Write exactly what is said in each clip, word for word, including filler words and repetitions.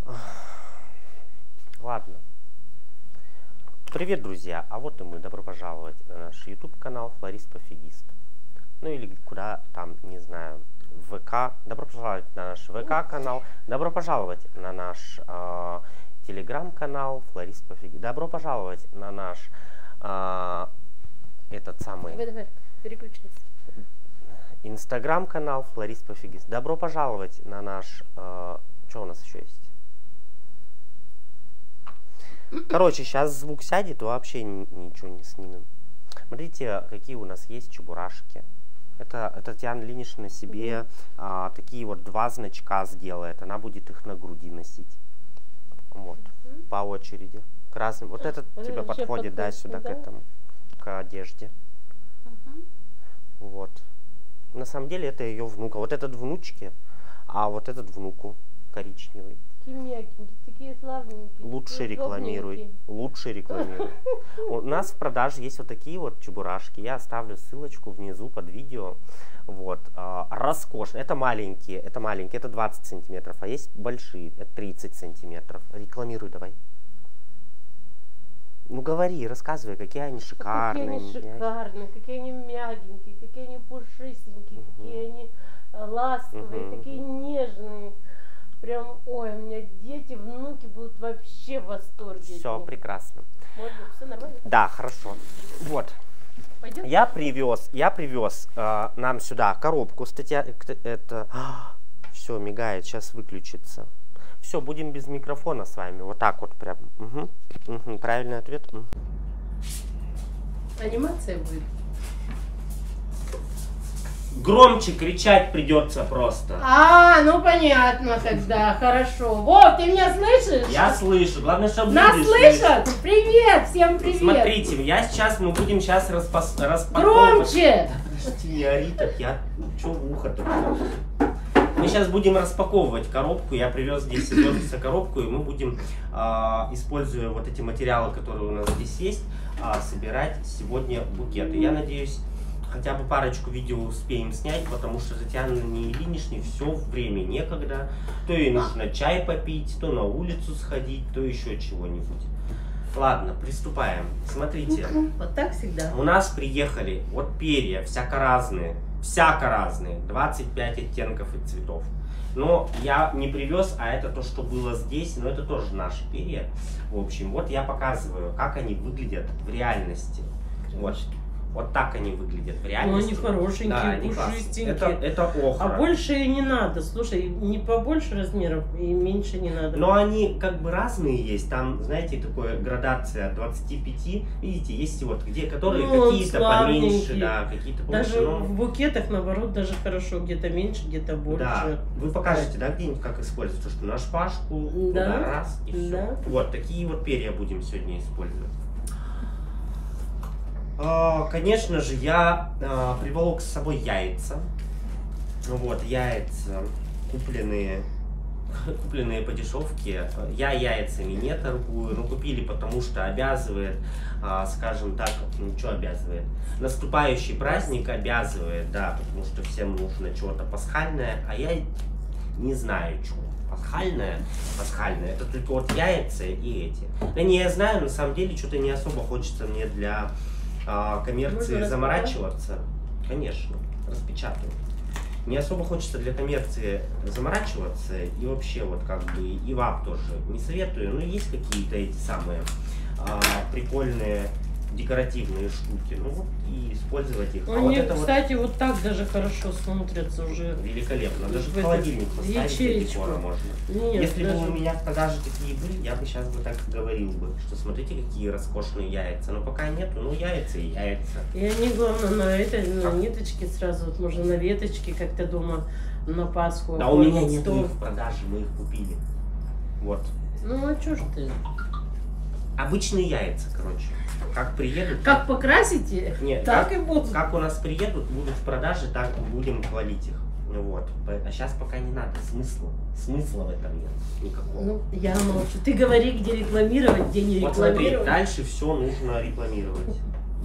Ладно. Привет, друзья! А вот и мы. Добро пожаловать на наш YouTube-канал Флорист-пофигист. Ну или куда там, не знаю, в ВК. Добро пожаловать на наш ВК-канал. Добро пожаловать на наш э, Телеграм-канал Флорист-пофигист. Добро пожаловать на наш э, этот самый... Давай, давай, переключайся. Инстаграм-канал Флорист-пофигист. Добро пожаловать на наш... Э, что у нас еще есть? Короче, сейчас звук сядет, и вообще ничего не снимем. Смотрите, какие у нас есть чебурашки. Это, это Татьяна Ильинична себе mm-hmm. а, такие вот два значка сделает. Она будет их на груди носить. Вот, mm-hmm. по очереди. К разным. Вот этот вот тебе подходит, подходит, да, сюда, да? К этому, к одежде. Mm-hmm. Вот. На самом деле это ее внука. Вот этот внучке, а вот этот внуку коричневый. Такие мягенькие, такие славненькие. Лучше рекламируй. Лучше рекламируй. У нас в продаже есть вот такие вот чебурашки. Я оставлю ссылочку внизу под видео. Вот. Роскошно. Это маленькие. Это маленькие. Это двадцать сантиметров. А есть большие. Это тридцать сантиметров. Рекламируй давай. Ну говори, рассказывай, какие они шикарные. Какие они шикарные, какие они мягенькие, какие они пушистенькие, угу. какие они ласковые, угу. такие нежные. Прям, ой, у меня дети, внуки будут вообще в восторге. Все прекрасно. Вот, все нормально? Да, хорошо. Вот. Пойдем? Я привез, я привез э, нам сюда коробку. Статья, это, все мигает, сейчас выключится. Все, будем без микрофона с вами. Вот так вот прям. Угу. Угу. Правильный ответ. Угу. Анимация будет. Громче кричать придется просто. А, ну понятно тогда, хорошо. Вов, ты меня слышишь? Я слышу, главное, чтобы нас слышат? Слышать. Привет, всем привет. Смотрите, я сейчас, мы будем сейчас распас, распаковывать. Громче! Да, подожди, не ори так, я, что в ухо-то? Мы сейчас будем распаковывать коробку, я привез здесь из коробку, и мы будем, э, используя вот эти материалы, которые у нас здесь есть, э, собирать сегодня букеты. Я надеюсь, хотя бы парочку видео успеем снять, потому что Татьяна Ильиничне все время некогда. То ей нужно чай попить, то на улицу сходить, то еще чего-нибудь. Ладно, приступаем. Смотрите. Вот так всегда. У нас приехали вот перья, всяко разные. Всяко разные. двадцать пять оттенков и цветов. Но я не привез, а это то, что было здесь. Но это тоже наши перья. В общем, вот я показываю, как они выглядят в реальности. Вот. Вот так они выглядят в реальности. Ну, они хорошенькие, да, пушистенькие. Это, это охра. А больше и не надо. Слушай, не побольше размеров и меньше не надо. Но они как бы разные есть. Там, знаете, такая градация от двадцати пяти. Видите, есть вот где, которые ну, какие-то поменьше, да, какие-то побольше. Даже но... в букетах, наоборот, даже хорошо. Где-то меньше, где-то больше. Да. Вы покажете, да, где-нибудь, как использовать? То, что на шпажку, да. туда раз и все. Да. Вот, такие вот перья будем сегодня использовать. Конечно же, я э, приволок с собой яйца. Вот, яйца купленные, купленные по дешевке. Я яйцами не торгую, но купили, потому что обязывает, э, скажем так, ну что обязывает? Наступающий праздник обязывает, да, потому что всем нужно чего-то пасхальное, а я не знаю, чего. Пасхальное, пасхальное, это только вот яйца и эти. Да не, я знаю, на самом деле, что-то не особо хочется мне для... коммерции можно заморачиваться, конечно, распечатываю. Не особо хочется для коммерции заморачиваться, и вообще вот как бы и вам тоже не советую, но есть какие-то эти самые а, прикольные декоративные штуки, ну вот и использовать их. Они, а вот кстати, вот... вот так даже хорошо смотрятся уже. Великолепно, даже в холодильник поставить для декора можно. Нет, если даже... бы у меня в продаже такие были, я бы сейчас бы так говорил бы, что смотрите, какие роскошные яйца. Но пока нету, ну яйца и яйца. И они, главное, на этой, на ниточке сразу, вот можно на веточке как-то дома на Пасху. Да у меня нет их в продаже, мы их купили. Вот. Ну а что ж ты? Обычные яйца, короче. Как приедут... Как покрасите, нет, так как, и будут. Как у нас приедут, будут в продаже, так будем хвалить их. Вот. А сейчас пока не надо. Смысла. Смысла в этом нет никакого. Ну, я молчу. Ты говори, где рекламировать, где не вот рекламировать. Смотри, дальше все нужно рекламировать.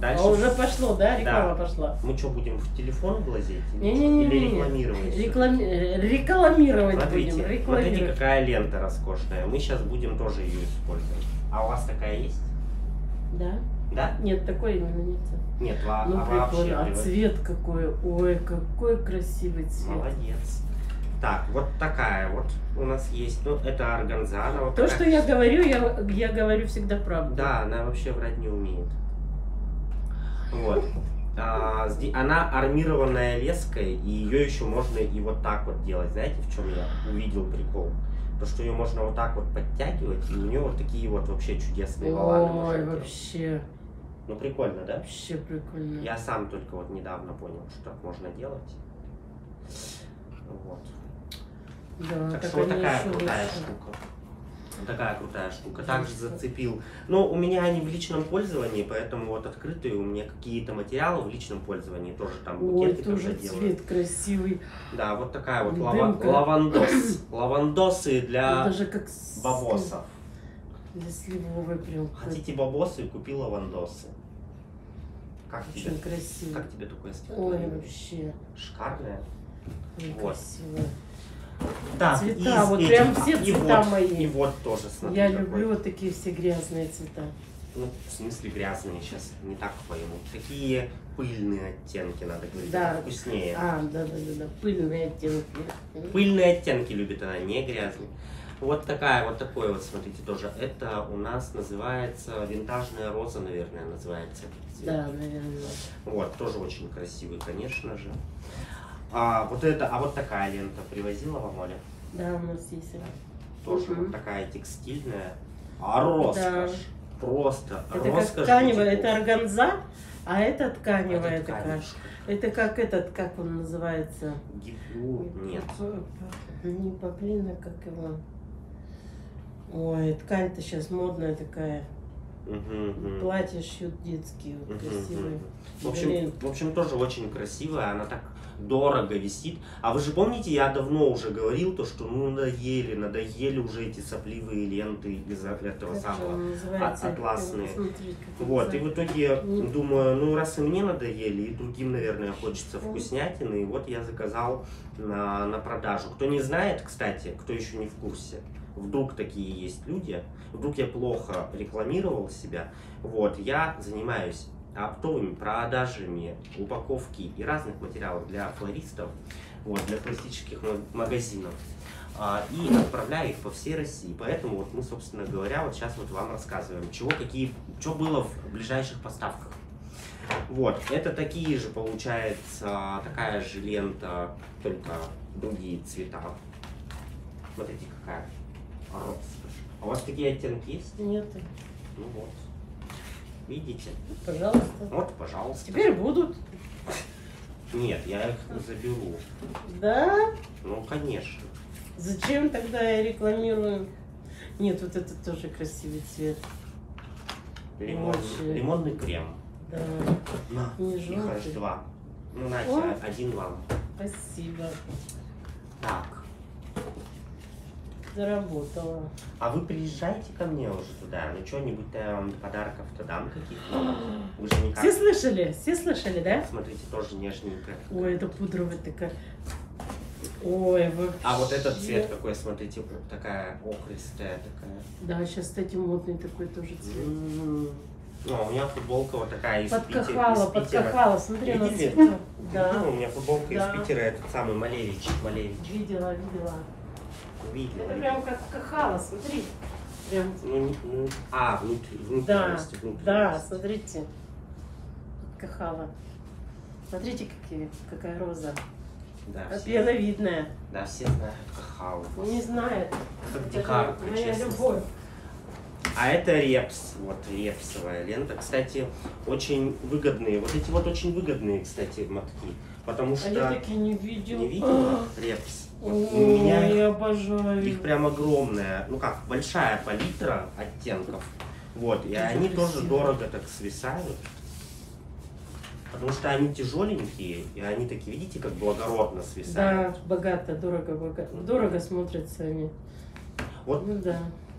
Дальше. А уже пошло, да? Реклама да. пошла. Мы что, будем в телефон глазеть? Не-не-не. Или рекламировать? Реклами... Рекламировать Смотрите, будем. Рекламировать. Смотрите, какая лента роскошная. Мы сейчас будем тоже ее использовать. А у вас такая есть? Да. Да? Нет, такой именно нет. Нет, а, ну, а вообще. А привод... цвет какой. Ой, какой красивый цвет. Молодец. Так, вот такая вот у нас есть. Ну, это органза. Она вот То, такая... что я говорю, я, я говорю всегда правду. Да, она вообще врать не умеет. Вот. А, она армированная леской, и ее еще можно и вот так вот делать. Знаете, в чем я увидел прикол? То, что ее можно вот так вот подтягивать, и у нее вот такие вот вообще чудесные воланы. Ой, вообще. Ну, прикольно, да? Вообще прикольно. Я сам только вот недавно понял, что так можно делать. Вот. Да, так так что вот такая еще крутая лучше. штука. Вот такая крутая штука. Также зацепил. Но у меня они в личном пользовании, поэтому вот открытые у меня какие-то материалы в личном пользовании. Тоже там букеты. Ой, тоже цвет делаю. Красивый. Да, вот такая вот лава лавандос. Лавандосы для даже как бабосов. Для сливовой прям. Хотите бабосы, купи лавандосы. Как очень тебе? Красиво. Как тебе такое стекло? Ой, вообще. Шикарное. Ой, вот. Красиво. Да, цвета, вот этих, прям все цвета вот, мои. И вот тоже, смотри. Я какой. люблю вот такие все грязные цвета. Ну, в смысле грязные, сейчас не так пойму. Такие пыльные оттенки, надо говорить, да. вкуснее. А, да, да, да, да, пыльные оттенки. Пыльные оттенки любит она, не грязные. Вот такая, вот такой вот, смотрите, тоже. Это у нас называется винтажная роза, наверное, называется. Да, наверное. Вот, тоже очень красивый, конечно же. А вот это, а вот такая лента привозила вам, Оля? Да, у нас есть. Тоже угу. вот такая текстильная. А роскошь. Да. Просто это роскошь. Как тканевая, это органза, а это тканевая это такая. Это как этот, как он называется? Гипюр, нет. Не поплина, как его. Ой, ткань-то сейчас модная такая. Угу, угу. Платья шьют детские, вот, угу, красивые. В общем, в общем, тоже очень красивая, она так дорого висит. А вы же помните, я давно уже говорил, то, что ну надоели, надоели уже эти сопливые ленты из этого самого атласные. Вот, и в итоге я думаю, ну раз и мне надоели, и другим, наверное, хочется вкуснятины, и вот я заказал на, на продажу. Кто не знает, кстати, кто еще не в курсе, вдруг такие есть люди, вдруг я плохо рекламировал себя, вот, я занимаюсь оптовыми продажами упаковки и разных материалов для флористов, вот, для туристических магазинов, а, и отправляю их по всей России. Поэтому вот мы, собственно говоря, вот сейчас вот вам рассказываем, чего, какие, что было в ближайших поставках. Вот, это такие же, получается, такая же лента, только другие цвета. Смотрите, какая роскошь. А у вас такие оттенки есть? Нет. Ну вот. Видите? Пожалуйста. Вот, пожалуйста. Теперь будут. Нет, я их заберу. Да? Ну, конечно. Зачем тогда я рекламирую? Нет, вот это тоже красивый цвет. Лимон, лимонный крем. Да. На, не их аж два. Ну, Натя, О. один вам. Спасибо. Так. Заработала. А вы приезжайте ко мне уже туда, ну что-нибудь я вам подарков-то дам каких-то. Вы же никак... Все слышали? Все слышали, да? Смотрите, тоже нежненькая. Ой, это пудровая такая. Ой, вообще. А вот этот цвет какой, смотрите, такая охристая такая. Да, сейчас, кстати, модный такой тоже цвет. Mm-hmm. Ну, у меня футболка вот такая из подкахала, Питера. подкахала, смотри на цвет. Да. Ну, у меня футболка да. из Питера, этот самый Малевич. Малевич. Видела, видела. Видела. Это прям как кахала, смотри. Прям. Ну, ну, а, внутри, внутренность, да, внутренность. Да, смотрите. Кахала. Смотрите, какие, какая роза. Да, пеновидная. Да, все знают кахалу. Не знают. Как дикарка, моя честно. любовь. А это репс, вот репсовая лента, кстати, очень выгодные, вот эти вот очень выгодные, кстати, мотки, потому что... А я такие не видела. Не видела? Репс. Вот у меня я обожаю. Их прям огромная, ну как, большая палитра оттенков, вот, и это они красиво. Тоже дорого так свисают, потому что они тяжеленькие, и они такие, видите, как благородно свисают. Да, богато, дорого, богато, дорого смотрятся они. Вот. Ну да.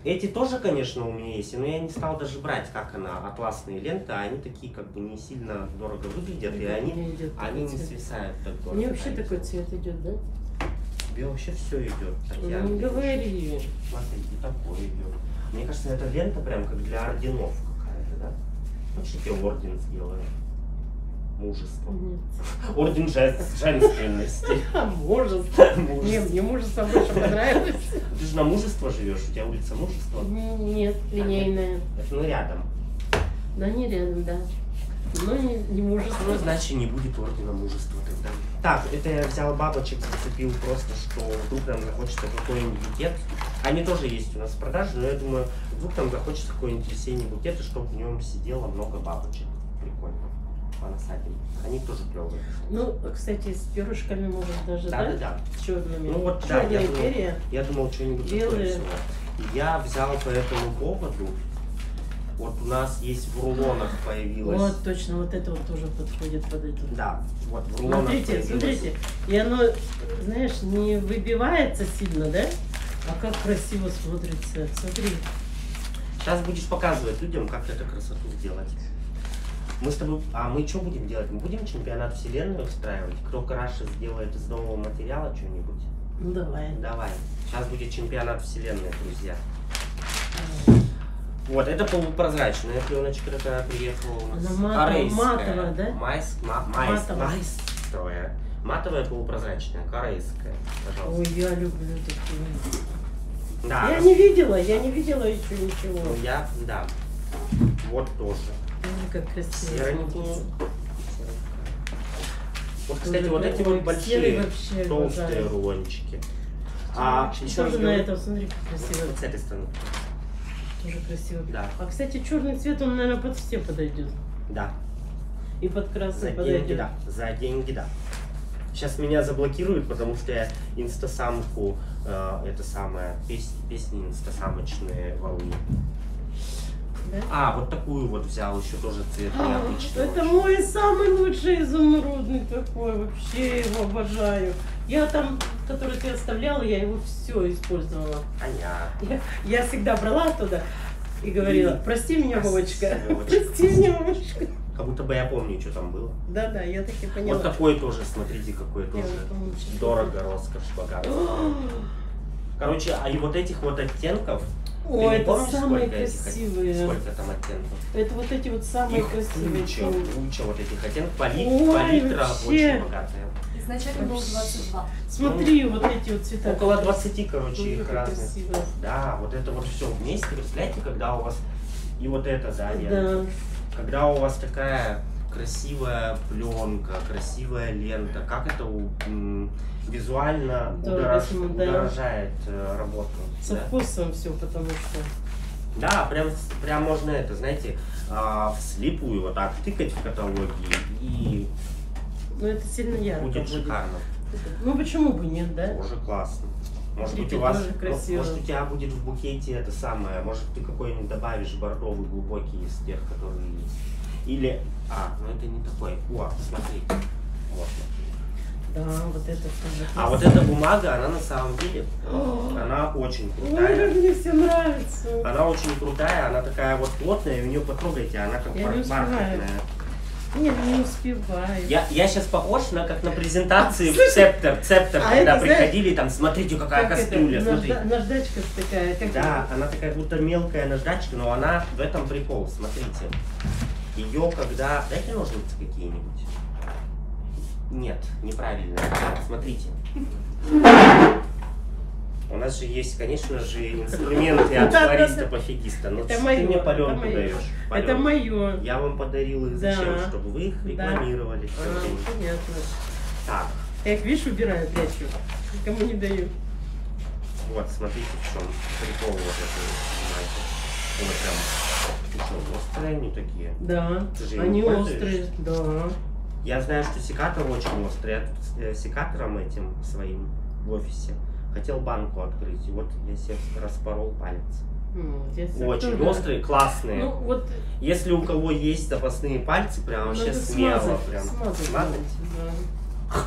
Эти тоже, конечно, у меня есть, но я не стал даже брать, как она, атласные ленты, а они такие как бы не сильно дорого выглядят, и они, они не свисают так дорого. Мне вообще такой цвет идет, да? Тебе вообще все идет. Ну, не говори. Смотри, и такой идет. Мне кажется, эта лента прям как для орденов какая-то, да? Хочешь, я тебе орден сделаю? Мужество. Нет. Орден жест, женственности. Мужество. Не, мне мужество больше понравилось. Ты же на мужество живешь, у тебя улица Мужества? Нет, линейная. Это ну рядом. Да не рядом, да. Но не, не мужество. Ну, значит, не будет ордена мужества тогда. Так, это я взял бабочек, зацепил просто, что вдруг нам захочется какой-нибудь букет. Они тоже есть у нас в продаже, но я думаю, вдруг нам захочется какой-нибудь весенний букет, и чтобы в нем сидело много бабочек. Прикольно. Понасадим. Они тоже клевые. Ну, кстати, с перышками можно даже, да? Да, да, да. С черными. Ну вот, да, я думал, перья. я думал что-нибудь такое Белые. всего. Я взял по этому поводу. Вот у нас есть в рулонах появилось. Вот, точно, вот это вот тоже подходит под это. Да, вот в рулонах Смотрите, появилось. смотрите. И оно, знаешь, не выбивается сильно, да? А как красиво смотрится. Смотри. Сейчас будешь показывать людям, как эту красоту сделать. Мы с тобой... А мы что будем делать? Мы будем чемпионат вселенной устраивать? Кто краше сделает из нового материала что-нибудь? Ну давай. Давай. Сейчас будет чемпионат вселенной, друзья. Давай. Вот, это полупрозрачная пленочка такая приехала у нас. Она матовая, Корейская. матовая, да? Майс, ма, майс, Матовая. майстровая. Матовая полупрозрачная, корейская. Пожалуйста. Ой, я люблю такие. Да. Я не видела, я не видела еще ничего. Ну, я, да. Вот тоже. Ой, как красиво. Серенькие. Вот, кстати, Тоже вот эти прям вот большие, вообще толстые обожаю. рулончики. А еще Тоже раз на говорю, этом, смотри, как красиво. вот с этой стороны. Тоже красиво. Да. А, кстати, черный цвет, он, наверное, под все подойдет. Да. И под красный За подойдет. деньги, да. За деньги, да. Сейчас меня заблокируют, потому что я инстасамку, э, это самое, пес, песни инстасамочные волны. Да? А, вот такую вот взял еще тоже цвет А, необычный. это очень. мой самый лучший изумрудный такой, вообще его обожаю. Я там, который ты оставляла, я его все использовала. Понятно. Я, я всегда брала оттуда и говорила, прости меня, Вовочка, Вовочка. прости меня, Вовочка. Как будто бы я помню, что там было. Да-да, я так и поняла. Вот такой тоже, смотрите, какой Я тоже. вот помню, что Дорого, роскошь, богатство. Короче, а и вот этих вот оттенков, Ой, ты не это помнишь, самые сколько этих, красивые. сколько там оттенков? Это вот эти вот самые Их красивые. куча, цветы. куча вот этих оттенков. Палит, Ой, палитра вообще. очень богатая. Изначально было двадцать два. Смотри, вот эти вот цвета. Около двадцати, короче, Ой, их как разных. красиво. Да, вот это вот все вместе. Представляете, когда у вас и вот это, да, лента. Да. Когда у вас такая красивая пленка, красивая лента, как это у- м, визуально Да, удорож- весьма, да. удорожает э, работу. Со Да. вкусом все, потому что. Да, прям, прям можно это, знаете, а, вслепую вот так тыкать в каталоге, и Ну это сильно ярко будет будет. шикарно. Ну почему бы нет, да? Тоже классно. Может быть, Смотрите, у вас, тоже ну, красиво. может, у тебя будет в букете это самое, может, ты какой-нибудь добавишь бордовый глубокий из тех, которые есть. Или, а, ну это не такой. О, смотрите. Вот. Да, вот это тоже. А вот эта бумага, она на самом деле, она очень Ой, крутая. как мне все нравится. Она очень крутая, она такая вот плотная, и у нее потрогайте, она как Я пар- не успеваю. бархатная. Нет, не успеваю. Я, я сейчас похож на как на презентации в Цептер, Цептер, а когда это, знаешь, приходили, там, смотрите, какая Как кастрюля, это, смотрите. нажда- наждачка такая. Как Да, она такая будто мелкая наждачка, но она в этом прикол, смотрите. Ее когда... Дайте ножницы какие-нибудь. Нет, неправильно. Смотрите. У нас же есть, конечно же, инструменты от Да, да, флориста да. пофигиста. Но Это ты моё, мне это паленку моё. даешь. Это паленку. мое. Я вам подарил их Да. зачем? Чтобы вы их Да. рекламировали. всё А, время. понятно. Так, Я их, видишь, убираю, прячу. Никому не даю. вот, смотрите, в чем прикол вот этого, понимаете. Вот прям, ну что, острые они такие. Да, Ты же они ими пользуешься? острые. Да. Я знаю, что секатор очень острый. Я тут э, секатором этим своим в офисе хотел банку открыть. И вот я себе распорол палец. Молодец. Очень Тоже. острые, классные. Ну, вот Если у кого есть запасные пальцы, прям вообще надо смело. смазать, Прям. смазать. Смазать? Да.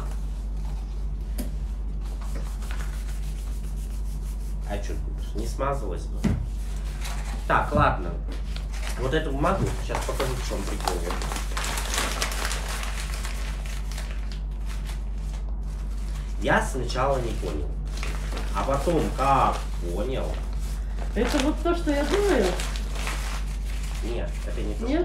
А что, не смазалось бы? Так, ладно. Вот эту бумагу сейчас покажу, в чем прикол. Я сначала не понял, а потом как понял. Это вот то, что я думаю? Нет, это не то. Нет?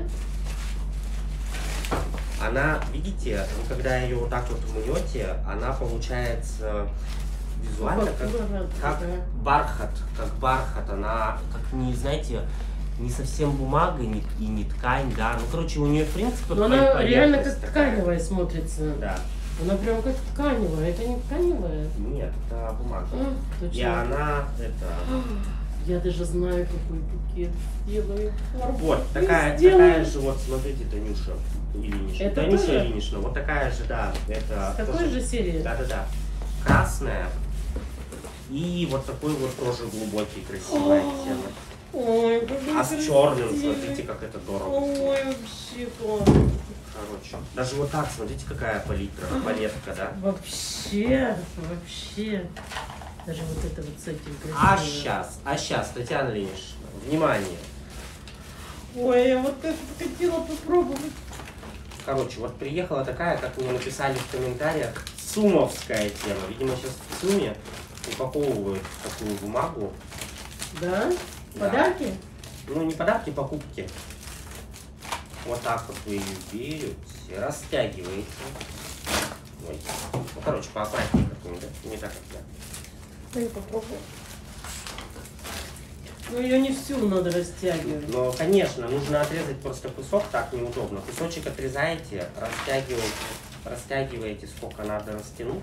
Она, видите, вы когда ее вот так вот мнете, она получается визуально как, как бархат, как бархат. Она, как не, знаете, не совсем бумага не, и не ткань, да. Ну, короче, у нее, в принципе, но она реально как такая. тканевая смотрится. Да. Она прям как тканевая. Это не тканевая? Нет, это бумага. А, точно. И она, это... Я даже знаю, какой букет сделаю. Вот, такая, такая же, вот, смотрите, Танюша Ильинична. Это Танюша тоже? Ильинична, вот такая же, да. Это С такой тоже, же серии? Да-да-да. Красная. И вот такой вот тоже глубокий, красивый оттенок. Ой, какой А с красивый. черным, смотрите, как это дорого. Ой, вообще классно. Короче, даже вот так, смотрите, какая палитра, палетка, да? Вообще, вообще. Даже вот это вот с этим красивым. А сейчас, а сейчас, Татьяна Ильинична, внимание. Ой, я вот это хотела попробовать. Короче, вот приехала такая, как мне написали в комментариях, цумовская тема. Видимо, сейчас в ЦУМе упаковывают такую бумагу. Да? Да. Подарки? Ну, не подарки, покупки. Вот так вот вы ее берете, растягиваете. Ой. Ну, короче, поаккуратнее как-нибудь, да? Не так, как я. Дай попробую. Ну, ее не всю надо растягивать. Но, конечно, нужно отрезать просто кусок, так неудобно. Кусочек отрезаете, растягиваете, растягиваете, сколько надо растянуть.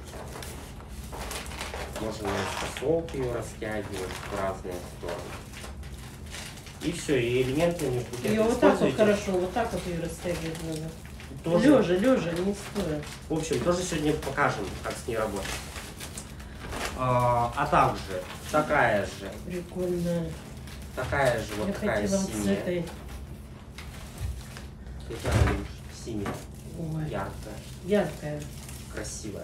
Можно наискосок ее растягивать в разные стороны. И все, и элементы не будет. Ее вот так вот хорошо, вот так вот ее растягивать надо. Тоже, Лежа, лежа, не стоя. в общем, тоже сегодня покажем, как с ней работать. А, а также такая же, Прикольная. такая же, вот Я такая хотела вот с синяя. этой. Татьяна Ильинична, синяя, Ой, яркая, яркая. красивая.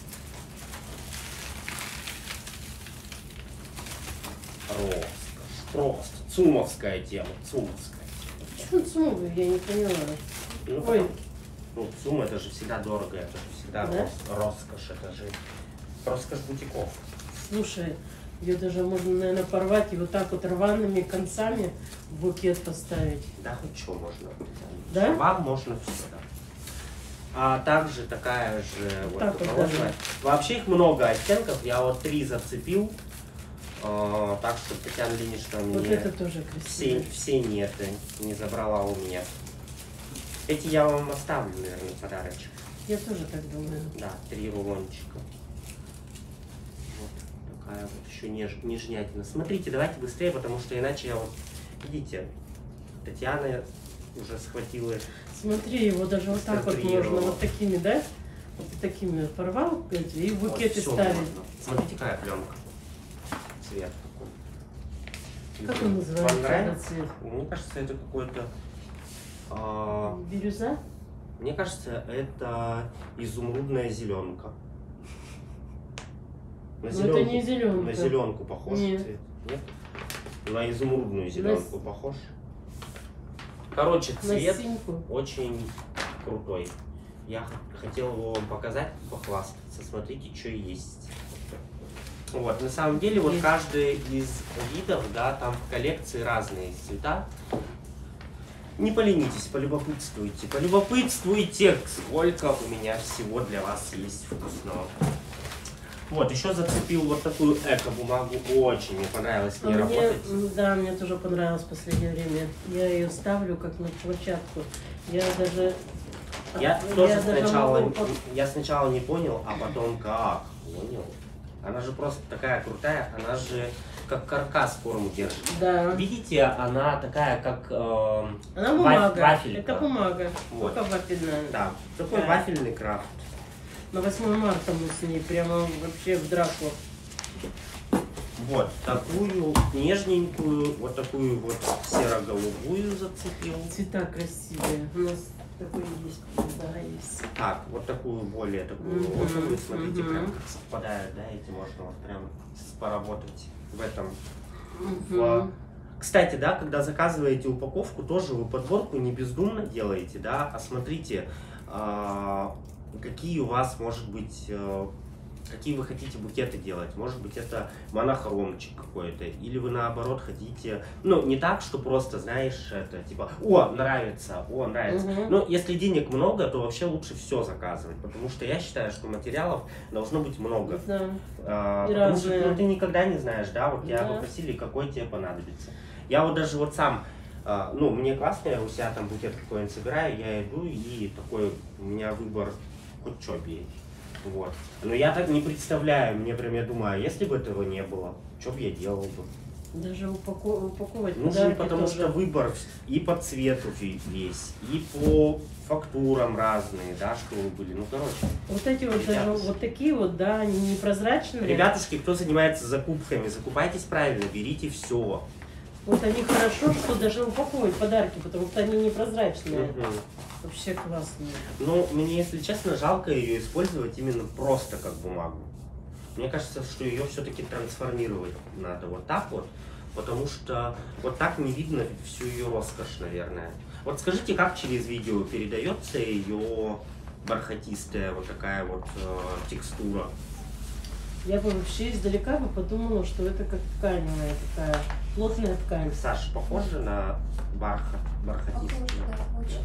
Роскошь, просто цумовская тема, цумовская. Что цумовый, я не поняла. Ну, Ой. потом, ну, ЦУМ это же всегда дорого, это же всегда Да? рос- роскошь, это же роскошь бутиков. Слушай, ее даже можно, наверное, порвать и вот так вот рваными концами в букет поставить. Да, хоть что можно. Да? Вам можно все, да. А также такая же вот Так вот розовая. даже. Вообще их много оттенков, я вот три зацепил. А, так что Татьяна Ильинична Вот мне это тоже все, красиво. все неты не забрала у меня. Эти я вам оставлю, наверное, подарочек. Я тоже так думаю. Да, три рулончика. Вот такая вот еще неж, нежнятина. Смотрите, давайте быстрее, потому что иначе я вот... Видите, Татьяна уже схватила... Смотри, его даже вот так вот можно, Сконструировала. вот такими, да? Вот такими порвал эти, и в Вот букеты всё ставить. можно. Смотрите, какая пленка. Цвет такой. Как он называется, Вам нравится? этот цвет? Мне кажется, это какой-то... а, Бирюза? мне кажется, это изумрудная зеленка. На Но это не зеленка. На зеленку похож Нет. цвет? Нет? На изумрудную зеленку похож? Короче, На цвет синьку. очень крутой. Я х- хотел его вам показать, похвастаться. Смотрите, что есть. Вот, на самом деле, вот Есть. каждый из видов, да, там в коллекции разные цвета. Не поленитесь, полюбопытствуйте. Полюбопытствуйте, сколько у меня всего для вас есть вкусного. Вот, еще зацепил вот такую эко-бумагу. Очень мне понравилось с А ней мне, работать. м, да, мне тоже понравилось в последнее время. Я ее ставлю как на площадку. Я даже... Я я тоже даже сначала, могу под- я сначала не понял, а потом как понял. Она же просто такая крутая, она же как каркас форму держит. Да. Видите, она такая, как эм, Она ваф- бумага. вафелька. Это бумага. Вот. Только вафельная. Да, такой Да. вафельный крафт. На восьмое марта мы с ней прямо вообще в драку. Вот, такую нежненькую, вот такую вот серо-голубую зацепил. Цвета красивые. У нас такой есть. Да, есть. Так, вот такую более такую Мгм, розовую, смотрите, мгм. прям как совпадают, да, эти можно вот прям с- поработать в этом, Мгм. в Кстати, да, когда заказываете упаковку, тоже вы подборку не бездумно делаете, да, а смотрите, а, какие у вас, может быть, а, какие вы хотите букеты делать. Может быть, это монохромчик какой-то, или вы наоборот хотите, ну, не так, что просто, знаешь, это типа, о, нравится, о, нравится. Угу. Но если денег много, то вообще лучше все заказывать, потому что я считаю, что материалов должно быть много. Да. А, И потому разные. что ну, ты никогда не знаешь, да, вот тебя Да. попросили, какой тебе понадобится. Я вот даже вот сам, а, ну, мне классно, я у себя там букет какой-нибудь собираю, я иду и такой, у меня выбор, хоть что бей. Вот. Но я так не представляю, мне прям, я думаю, а если бы этого не было, что бы я делал бы? Даже упако- упаковывать Ну, подарки потому тоже. что выбор и по цвету весь, и по фактурам разные, да, что были. Ну, короче. Вот эти вот даже Ребятушки. вот такие вот, да, они непрозрачные. Ребятушки, кто занимается закупками, закупайтесь правильно, берите все. Вот они хорошо, что даже упаковывать подарки, потому что они непрозрачные. Мгм. Вообще классные. Ну, мне, если честно, жалко ее использовать именно просто как бумагу. Мне кажется, что ее все-таки трансформировать надо вот так вот, потому что вот так не видно всю ее роскошь, наверное. Вот скажите, как через видео передается ее бархатистая вот такая вот э, текстура? Я бы вообще издалека бы подумала, что это как тканевая такая, плотная ткань. Саш, похоже на бархат, бархатистую? Похоже, да, очень.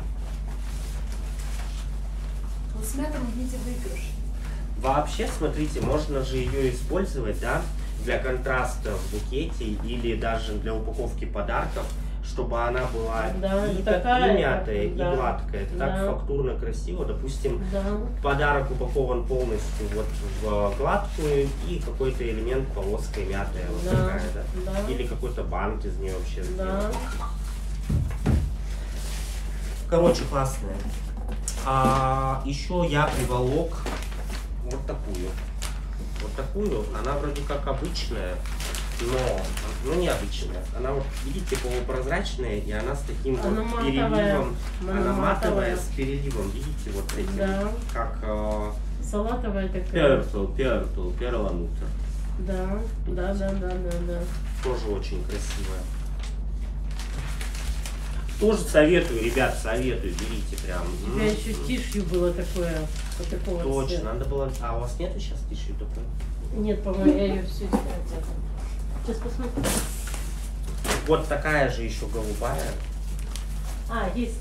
Вот с мятом видите выигрыш. Вообще, смотрите, можно же ее использовать, да, для контраста в букете или даже для упаковки подарков, чтобы она была Да, и, такая, так, и мятая, да, и гладкая. Это да. так фактурно красиво. Допустим, Да. подарок упакован полностью вот в гладкую и какой-то элемент полоской мятая, вот Да, такая, да? да. Или какой-то бант из нее вообще Да. сделан. Короче, классная. А еще я приволок вот такую. Вот такую. Она вроде как обычная, но ну, необычная. Она вот, видите, полупрозрачная, и она с таким Она вот матовая. переливом. Она Она матовая матовая. с переливом, видите, вот этим. Да. Как э, Салатовая такая. пертл, пертл, перламутр. Да, да, да, да, да, да. Тоже очень красивая. Тоже советую, ребят, советую, берите прям. У тебя еще тишью было такое, вот такого Точно, цвета. надо было. А у вас нету сейчас тишью такой? Нет, по-моему, я ее все истратила. Сейчас посмотрим. Вот такая же еще голубая. А, есть.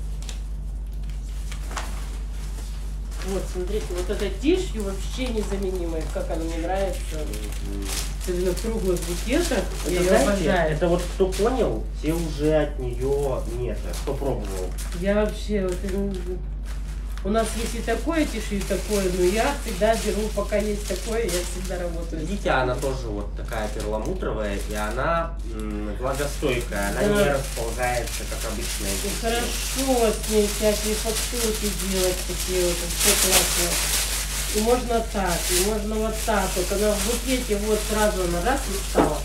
Вот, смотрите, вот эта тишью вообще незаменимая, как она мне нравится. Особенно в круглых букетах. Я Это, ее знаете, обожаю. это вот кто понял, те уже от нее нет. Кто пробовал. Я вообще, вот, м, у нас есть и такое тишью, и такое, но я всегда беру, пока есть такое, я всегда работаю. с Видите, она тоже вот такая перламутровая, и она м, влагостойкая, она Да. не расползается, как обычная И тишью. хорошо с ней всякие фактурки делать такие вот, все классно. И можно так, и можно вот так вот. Она в букете вот сразу она раз и стала.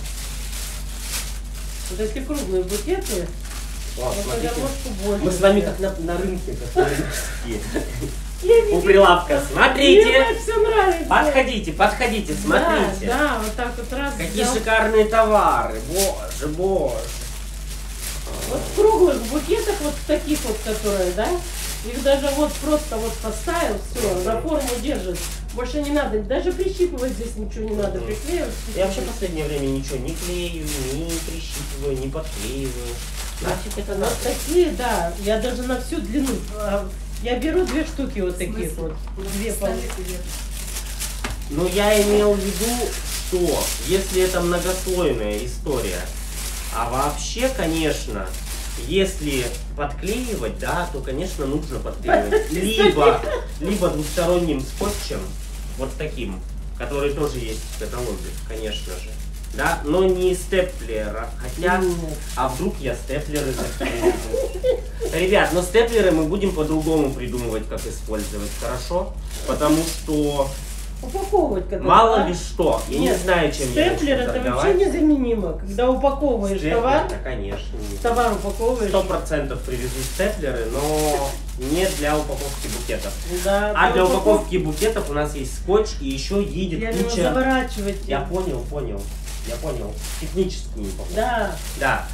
Вот эти круглые букеты, Вот, вот смотрите. гармошку больше. Мы с вами как на, на рынке косметические. Я не У прилавка. Мне Смотрите! все нравится. Подходите, подходите, смотрите. Да, да, вот так вот раз. Какие взял. шикарные товары. Боже, боже. Вот в круглых букетах, вот в таких вот, которые, да, их даже вот просто вот поставил, все, за форму держит. Больше не надо, даже прищипывать здесь ничего не надо, Мгм. приклеивать. Я вообще в последнее время ничего не клею, не прищипываю, не подклеиваю. Нафиг это Вот надо. такие, да, я даже на всю длину, а, я беру две штуки вот таких вот, две по... Но я имел в виду, что если это многослойная история, а вообще, конечно, если подклеивать, да, то, конечно, нужно подклеивать либо, либо двусторонним скотчем, вот таким, который тоже есть в каталоге, конечно же, да, но не степлера, хотя, Нет. а вдруг я степлеры заклею. Ребят, но степлеры мы будем по-другому придумывать, как использовать, хорошо? Потому что Упаковывать когда мало да? ли что, я Нет, не знаю, чем я степлер начну это торговать. вообще незаменимо. Когда упаковываешь Степлер, товар, да, конечно. товар упаковываешь. Сто процентов привезу степлеры, но не для упаковки букетов. Да, А для упаков- упаковки букетов у нас есть скотч и еще едет Я его куча. заворачивать. Я понял, понял, я понял. Технически не упаковка. Да. Да.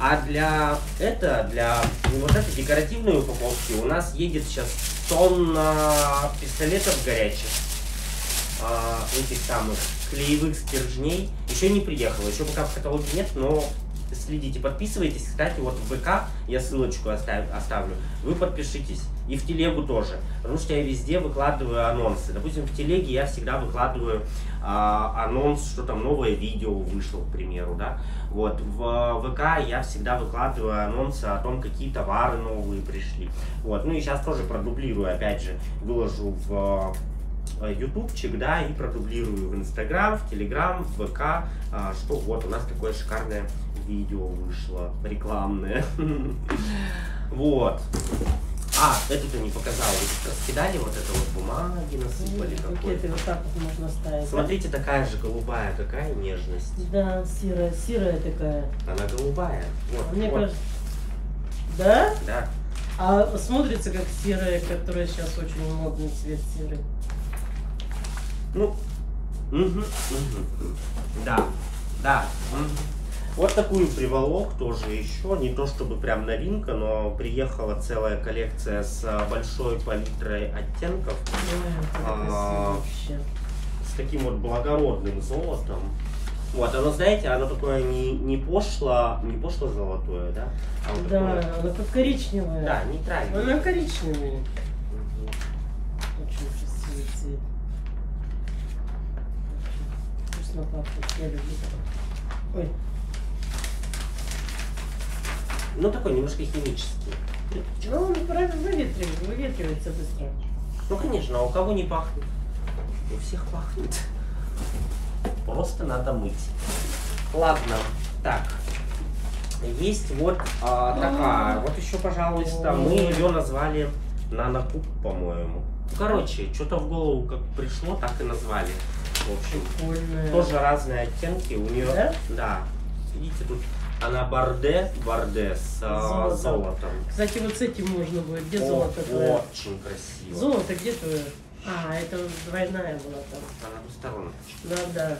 А для это, для вот этой декоративной упаковки у нас едет сейчас тонна пистолетов горячих. А, этих самых клеевых стержней. Еще не приехало, еще пока в каталоге нет, но следите, подписывайтесь. Кстати, вот в ВК я ссылочку оставлю, оставлю. Вы подпишитесь. И в телегу тоже. Потому что я везде выкладываю анонсы. Допустим, в телеге я всегда выкладываю а, анонс, что там новое видео вышло, к примеру, да. Вот, в ВК я всегда выкладываю анонсы о том, какие товары новые пришли. Вот, ну и сейчас тоже продублирую, опять же, выложу в ютубчик, да, и продублирую в Инстаграм, в Телеграм, в ВК, а, что вот у нас такое шикарное видео вышло, рекламное. Вот. А, это-то не показал. Вы тут раскидали вот это вот бумаги, насыпали какой-то. Пакеты вот так вот можно ставить. Смотрите, такая же голубая, какая нежность. Да, серая, серая такая. Она голубая. Вот, Мне вот. кажется. Да? Да. А смотрится как серая, которая сейчас очень модный цвет серый. Ну, угу, угу. Да, да. Угу. Вот такую приволок тоже еще, не то чтобы прям новинка, но приехала целая коллекция с большой палитрой оттенков. Ой, А, вообще. С таким вот благородным золотом. Вот, оно, знаете, оно такое не, не пошло, не пошло золотое, да? А вот Да, такое, она как коричневая. да, нейтральное. Она коричневая. Мгм. Очень красивый цвет. Вкусно пахнет, я люблю. Ой, Ну, такой немножко химический. ну он правильно выветривается, выветривается быстро. Ну, конечно, а у кого не пахнет? У всех пахнет. Просто надо мыть. Ладно, так. Есть вот а, такая. Вот еще, пожалуйста, мы ее назвали Нанокуб, по-моему. Короче, что-то в голову как пришло, так и назвали. В общем, Прикольная. тоже разные оттенки. У нее, Да? да. Видите, тут она борде, борде с а, Золотом. золотом. Кстати, вот с этим можно будет. Где О, золото твое? очень красиво. Золото где твое? А, это двойная была там. Она двусторонняя. Да, да.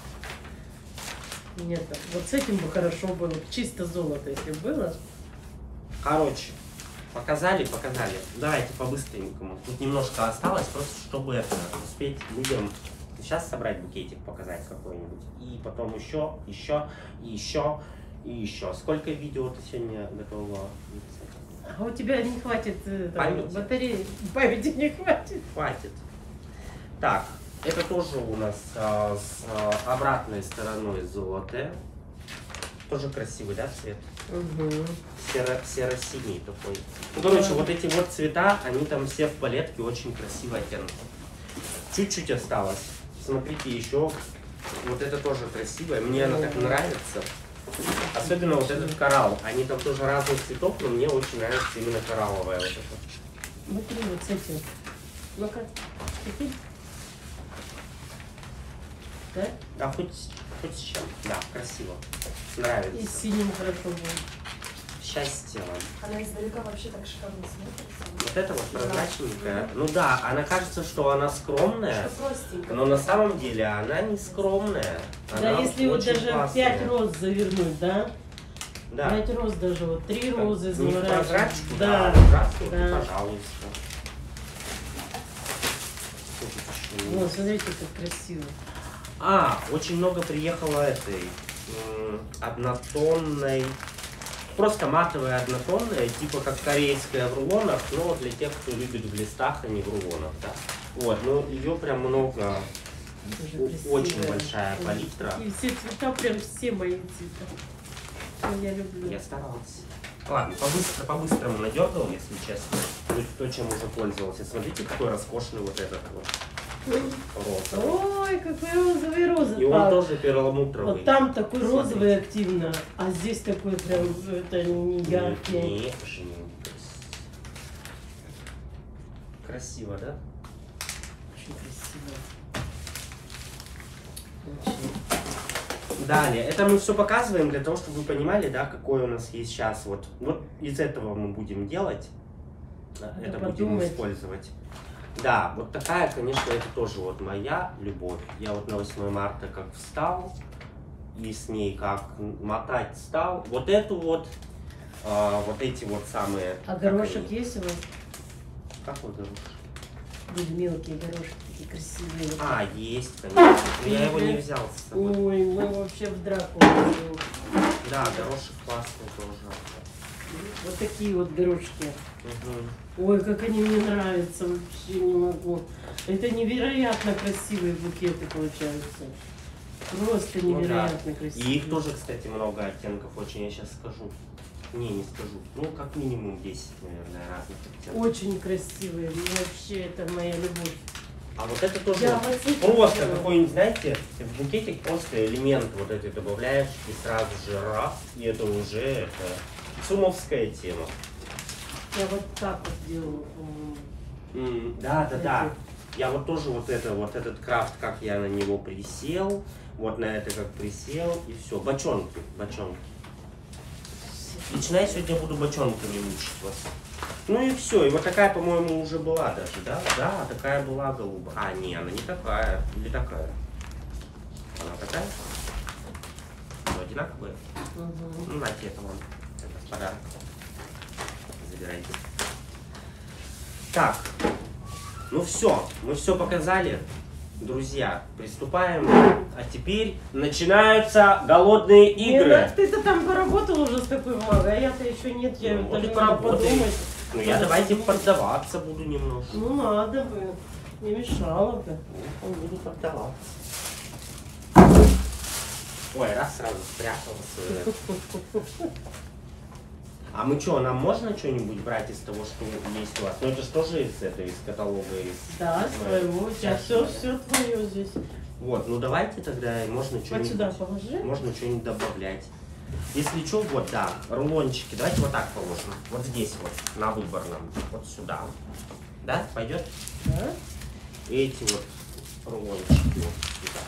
Нет, вот с этим бы хорошо было. Чисто золото, если было. Короче, показали, показали. Давайте по-быстренькому. Тут немножко осталось, просто чтобы это успеть людям сейчас собрать букетик, показать какой-нибудь. И потом еще, еще, и еще, и еще. Сколько видео ты сегодня готова записать? А у тебя не хватит э, там, Памяти. батареи. Памяти не хватит. Хватит. Так, это тоже у нас а, с а, обратной стороной золотое. Тоже красивый, да, цвет? Угу. Серо- серо-синий такой. Ну, короче, вот эти вот цвета, они там все в палетке очень красиво оттенки. Чуть-чуть осталось. Смотрите, еще вот это тоже красивое. Мне она так нравится. Особенно вот этот коралл. Они там тоже разных цветов, но мне очень нравится именно коралловая вот эта. Смотри, вот с этим. Ну-ка, какие? Да? Да, хоть, хоть с чем. Да, красиво. И Нравится. с синим хорошо будет. Счастье вам. Она издалека вообще так шикарно смотрится. Вот это вот прозрачненькая. Ну да, она кажется, что она скромная. Что простенько. Но на самом деле она не скромная. Да, Она если вот очень даже классная. пять роз завернуть, да? Да. Пять роз даже, вот три розы Не в заворачивать. прозрачку, Да, да, красную, да. пожалуйста. Что тут еще Вот, есть? смотрите, как красиво. А, очень много приехало этой м, однотонной, просто матовая однотонная, типа как корейская в рулонах, но для тех, кто любит в листах, а не в рулонах, да. Вот, ну ее прям много, Тоже о- красивая. очень большая палитра. И все цвета, прям все мои цвета. Что я люблю. Я старался. Ладно, побыстро, по-быстрому надергал, если честно. То есть то, чем уже пользовался. Смотрите, какой роскошный вот этот вот розовый. Ой, какой розовый розы. И он пап. тоже перламутровый. Вот там такой Смотрите. розовый активно, а здесь такой прям, это не яркий. Не, красиво, да? Очень красиво. Очень. Далее, это мы все показываем для того, чтобы вы понимали, да, какой у нас есть сейчас. Вот, вот из этого мы будем делать. Надо Это будем подумать. использовать. Да, вот такая, конечно, это тоже вот моя любовь. Я вот на восьмое марта как встал, и с ней как мотать стал. Вот эту вот, а, вот эти вот самые... А горошек есть у вас? Какой горошек? Были мелкие горошки, такие красивые. А, есть, конечно. Но я его не взял с собой. Ой, мы вообще в драку ходим. Да, горошек классный тоже. Вот такие вот горошки. Угу. Ой, как они мне нравятся, вообще не могу. Это невероятно красивые букеты получаются. Просто невероятно Ну, да. красивые. И их тоже, кстати, много оттенков очень, я сейчас скажу. Не, не скажу. Ну, как минимум десять, наверное, разных оттенков. Очень красивые. Вообще, это моя любовь. А вот это тоже Я вот вот просто это какой-нибудь, знаете, в букетик просто элемент вот этой добавляешь, и сразу же раз, и это уже это цумовская тема. Я вот так вот делаю, по-моему. М, да, да, да. Я вот тоже вот это, вот этот крафт, как я на него присел, вот на это как присел, и все. Бочонки, бочонки. Лично я сегодня буду бочонками мучить вас. Ну и все. И вот такая, по-моему, уже была даже, да? Да, такая была голубая. А, не, она не такая. Или такая? Она такая? Ну, одинаковые? Угу. Ну, нате, это вам. Это подарок. Забирайте. Так. Ну все. Мы все показали. Друзья, приступаем. А теперь начинаются голодные игры. Нет, ты-то там поработал уже с такой бумагой, а я-то еще нет, я Ну, вот и даже надо поработай. подумать. Ну я давайте поддаваться буду немножко. Ну надо бы, не мешало бы. Ну, буду поддаваться. Ой, раз сразу спрятался. А мы что, нам можно что-нибудь брать из того, что есть у вас? Ну это же тоже из этого, из каталога, из... Да, из своего, у тебя Сейчас все, я- все твое здесь. Вот, ну давайте тогда можно Вот что-нибудь... сюда положи. Можно что-нибудь добавлять. Если что, вот, да, рулончики, давайте вот так положим. Вот здесь вот, на выбор нам. Вот сюда. Да, пойдет? Да? Эти вот рулончики вот сюда.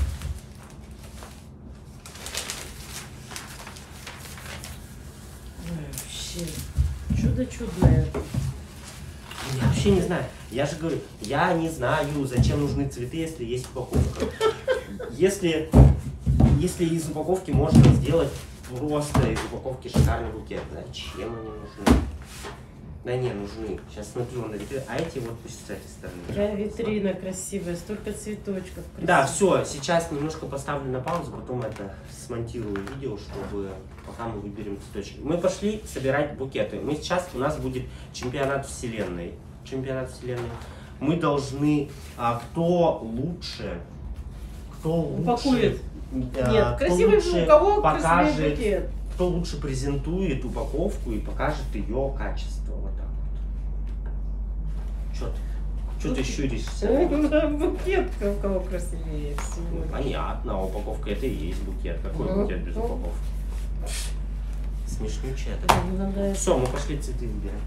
Ой, вообще, чудо чудное. Я вообще не знаю. Я же говорю, я не знаю, зачем нужны цветы, если есть упаковка. Если, если из упаковки можно сделать просто из упаковки шикарный букет, зачем они нужны? Да не, нужны. Сейчас смотрю на витрину. А эти вот пусть с этой стороны. Какая витрина красивая, столько цветочков. Красивых. Да, все, сейчас немножко поставлю на паузу, потом это смонтирую видео, чтобы пока мы выберем цветочки. Мы пошли собирать букеты. Мы сейчас, у нас будет чемпионат вселенной. Чемпионат вселенной. Мы должны, а, кто лучше, кто лучше... Упакует. а, Нет, кто красивый лучше у кого красивый покажет, букет. кто лучше презентует упаковку и покажет ее качество. Вот так вот. Что ты? Что ты щуришься? Букет у кого красивее Ну, всего. понятно, а упаковка это и есть букет. Какой Ну, букет без ну. упаковки? Смешнючая это. Надо... Все, мы пошли цветы выбирать.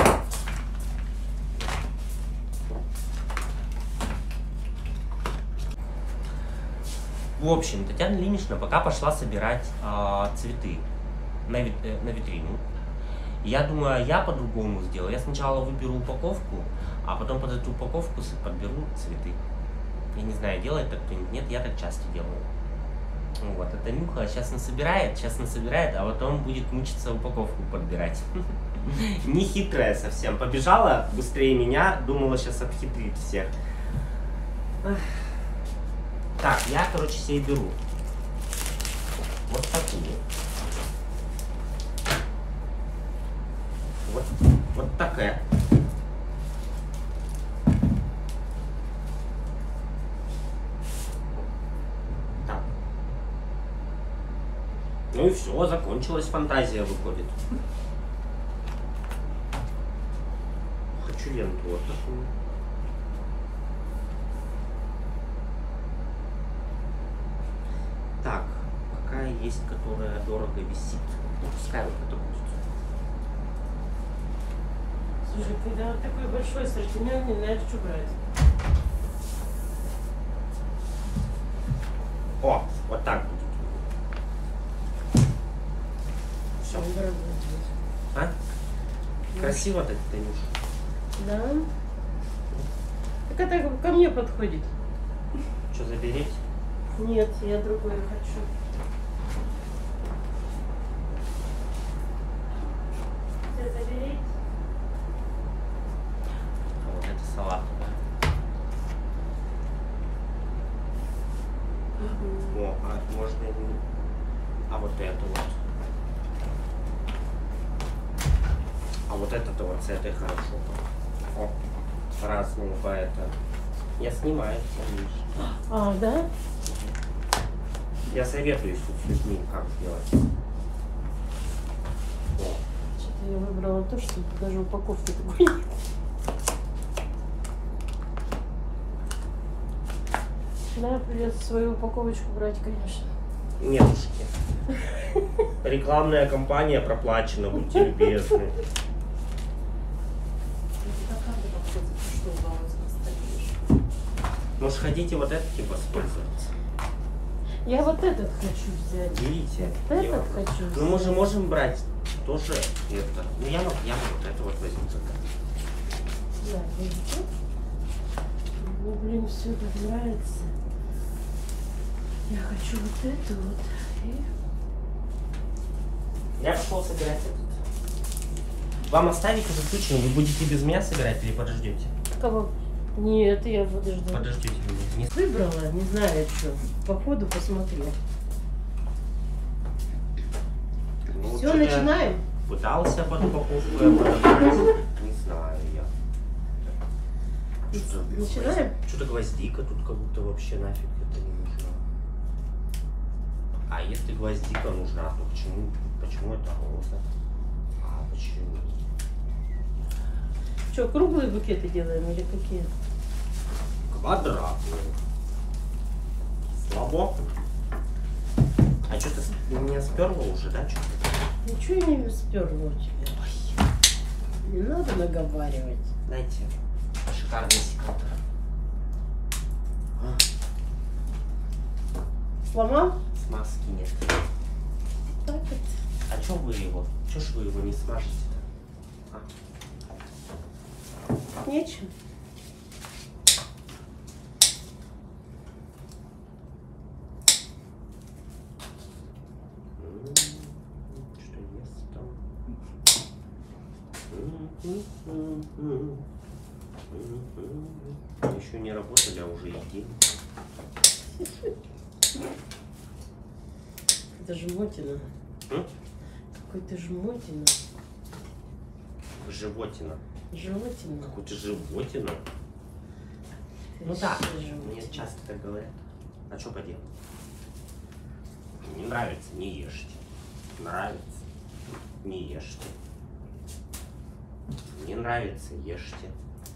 В общем, Татьяна Ильинична пока пошла собирать а, цветы на, вит- э, на витрину. Я думаю, я по-другому сделаю. Я сначала выберу упаковку, а потом под эту упаковку с- подберу цветы. Я не знаю, делает так кто-нибудь. Нет, я так часто делаю. Вот, это Нюха сейчас насобирает, сейчас насобирает, а потом будет мучиться упаковку подбирать. Не хитрая совсем. Побежала быстрее меня, думала сейчас обхитрить всех. Так, я, короче, себе беру вот такую. Вот, вот такая. Так. Ну и все, закончилась фантазия, выходит. Хочу ленту вот такую. Так, какая есть, которая дорого висит. Ну, пускай вот это будет. Слушай, когда вот такой большой ассортимент, не знаешь, что брать. О, вот так будет. Все. А? Красиво так, Танюш. Да. Так это ко мне подходит. Что, заберите? Нет, я другое хочу. вот это-то вот с этой хорошо. О, разные по это. Я снимаю, видишь. А, да? Я советую с людьми, как сделать. О. Что-то я выбрала то, что даже упаковки такой нет. Да, придется свою упаковочку брать, конечно. Нетушки. Рекламная кампания проплачена, будьте любезны. Это каждый подходит, что удалось настоишь. Может, хотите вот этим воспользоваться? Я вот этот хочу взять. Берите. Вот Я- этот хочу взять. Ну мы же можем брать тоже это. Ну я, вот- я вот это вот возьму тогда. Да, видите? Мне, блин, все так нравится. Я хочу вот это вот. И... Я пошел собирать этот. Вам оставить уже включенным? Вы будете без меня собирать или подождете? Кого? Нет, я подожду. Подождите меня. Не- Выбрала, не знаю что. По ходу посмотрю. Ну, Все, что-то я начинаем? Пытался под упаковку, я подобрать. Не знаю я. Что-то Начинаем? гвозди- Что-то гвоздика тут как будто вообще нафиг это не нужно. А если гвоздика нужна, то почему, почему это роза? А почему? Что, круглые букеты делаем или какие? Квадратный. Слабо. А что ты меня сперла уже, да? Что? Ничего я не сперла у тебя. Не надо наговаривать. Знаете, шикарный секатор. А, Сломал? смазки нет. Так вот. А чё вы его? Чё ж вы его не смажете-то? А? Нечем. М, Что есть там? Еще не работали, а уже едим. Это жмотина. М? Какой ты жмотина. Животина. Животина. Какую-то животину. Ты Ну да, вообще мне животина. часто так говорят. А что поделать? Не нравится, не ешьте. Нравится, не ешьте. Не нравится, ешьте.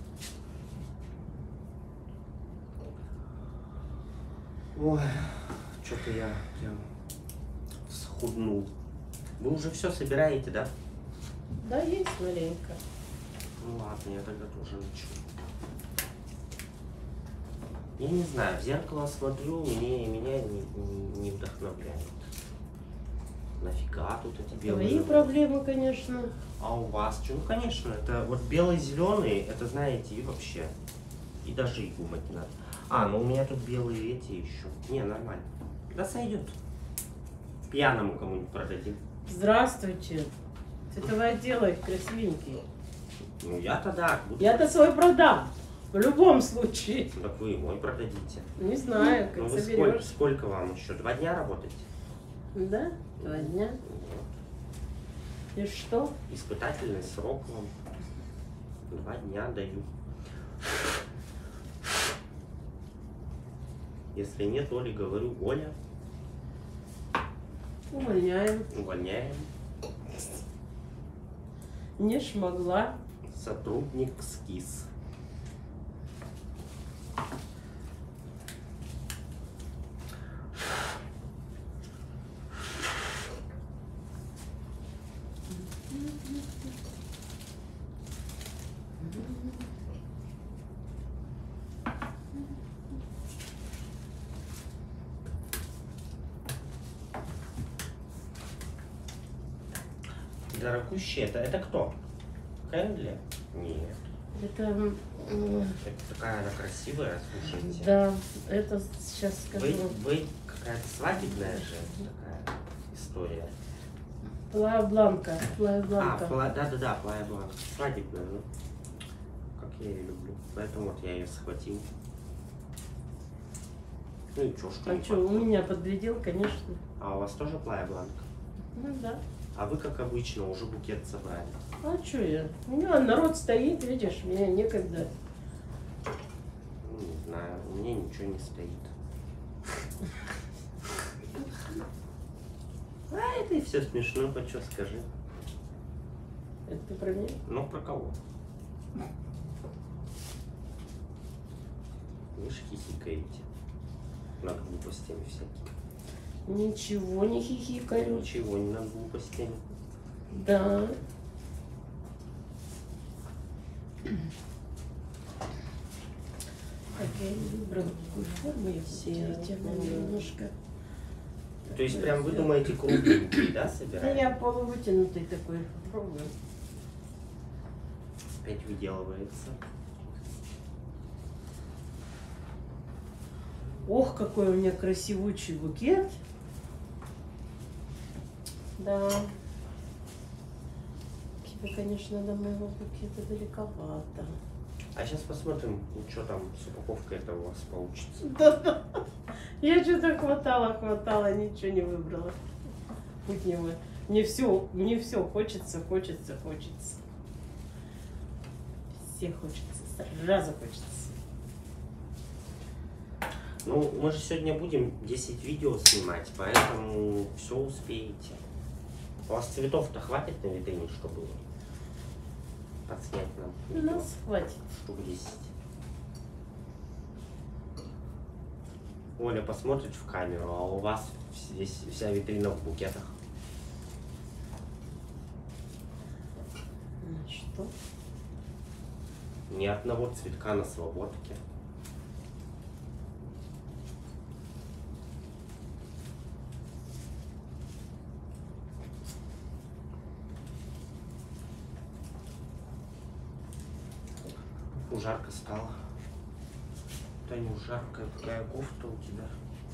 Ой, что-то я прям схуднул. Вы уже все собираете, да? Да, есть маленько. Ну ладно, я тогда тоже начну. Я не знаю, в зеркало смотрю, мне, меня не, не, не вдохновляет. Нафига тут эти белые? Твои проблемы, конечно. А у вас что? Ну, конечно, это вот белый-зеленый, это знаете, и вообще. И даже и думать не надо. А, ну у меня тут белые эти еще. Не, нормально. Да сойдет. Пьяному кому-нибудь продадим. Здравствуйте. Ты давай делай красивенький. Ну я-то да. Буду... Я-то свой продам. В любом случае. Так вы и мой продадите. Не знаю, как Ну вы сколько, соберешь. сколько вам еще? Два дня работать? Да? Два дня. И что? Испытательный срок вам. Два дня даю. Если нет, Оле говорю, Оля, Увольняем. увольняем. Не шмогла. Сотрудник СКИС. Дорогущий, это, это кто? Кэнли? Нет. Это, м, Это такая она красивая, слушайте. да, это сейчас скажу. Вы, вы какая-то свадебная же такая история. Плая Бланка. Плая А, Бланка. пла- да-да-да, Плая Бланка. Свадебная, ну. Как я ее люблю. Поэтому вот я ее схватил. Ну и чё, что А не что, у подходит? меня подглядел, конечно. А у вас тоже Плая Бланка? Ну да. А вы, как обычно, уже букет собрали. А что я? У меня народ стоит, видишь, мне некогда. Ну, не знаю, у меня ничего не стоит. А это и все смешно, по что скажи. Это ты про меня? Ну, про кого? Вы ж хихикаете над глупостями всякими. Ничего не хихикаю. Ничего не над глупостями. Да. Так, я не выбрала какую форму, я все немножко. То есть прям вы думаете кругленький, да, Да собираете? я полувытянутый такой пробую. Опять выделывается. Ох, какой у меня красивучий букет. Да. Тебе, конечно, до моего букета далековато. А сейчас посмотрим, что там с упаковкой это у вас получится. Да-да. Я что-то хватала, хватала, ничего не выбрала. Путь не вы. Мне все, мне все хочется, хочется, хочется. Все хочется, сразу хочется. Ну, мы же сегодня будем десять видео снимать, поэтому все успеете. У вас цветов-то хватит на витрине, чтобы подснять нам? У видео? нас хватит. Штук десять. Оля посмотрит в камеру, а у вас здесь вся витрина в букетах. Ну что? Ни одного цветка на свободке. Жарко стало. Да не жарко, какая кофта у тебя.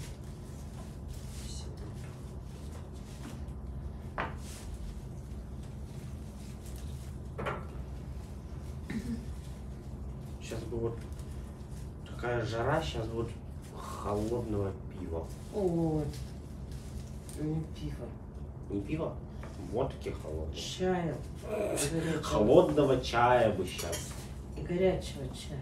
Сейчас бы вот такая жара, сейчас вот холодного пива. Ой, не пиво. Не пиво? Водки холодного. Чаю. Горячего. Холодного чая бы сейчас. И горячего чая.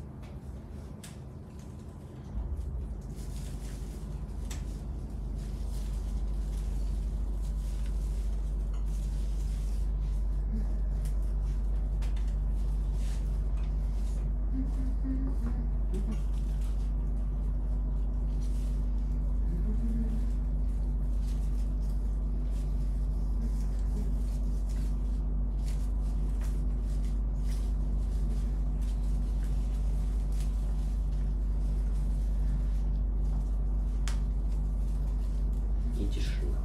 И тишина.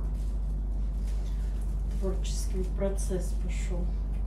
Творческий процесс пошел.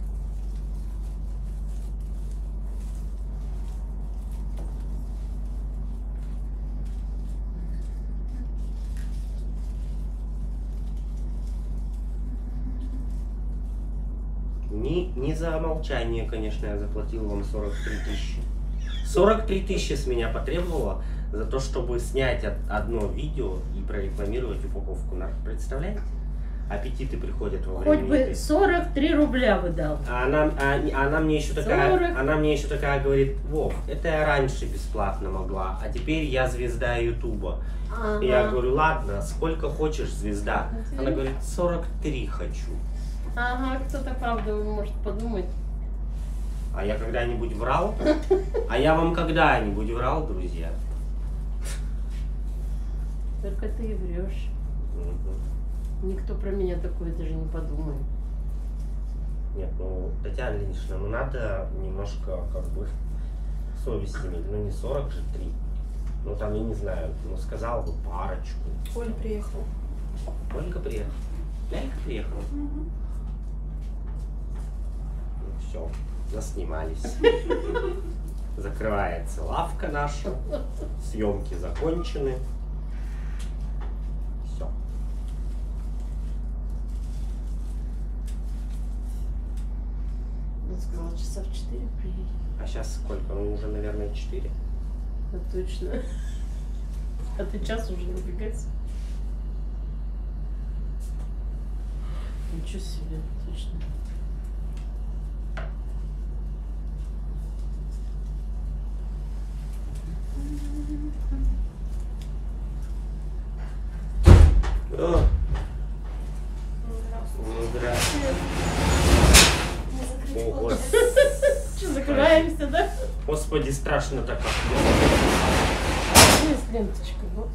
Не, не за молчание, конечно, я заплатил вам сорок три тысячи. сорок три тысячи с меня потребовало за то, чтобы снять од- одно видео и прорекламировать упаковку. На- Представляете? Аппетиты приходят во время Хоть бы еды. сорок три рубля бы дал. А она, а, не- она мне еще такая, сорок. она мне еще такая говорит: Вов, это я раньше бесплатно могла, а теперь я звезда Ютуба. Ага. Я говорю: ладно, сколько хочешь, звезда. Она говорит: сорок три хочу. Ага, кто-то правда может подумать. А я когда-нибудь врал? А я вам когда-нибудь врал, друзья? Только ты и врешь. Мгм. Никто про меня такое даже не подумает. Нет, ну, Татьяна Ильинична, ну надо немножко, как бы, совесть иметь. Ну не сорок же три. Ну там, я не знаю, ну сказал бы парочку. Оля приехала. Ольга приехала. Лялька приехала. Ну все, наснимались. Закрывается лавка наша. Съемки закончены. Все. Он сказал, часа в четыре приедет. А сейчас сколько? Ну уже, наверное, четыре. Ну точно. А ты час уже набегать. Ничего себе, точно. О, ну, здравствуйте. О, Господи. Что, закрываемся, да? Господи, страшно так. Есть ленточка, ну.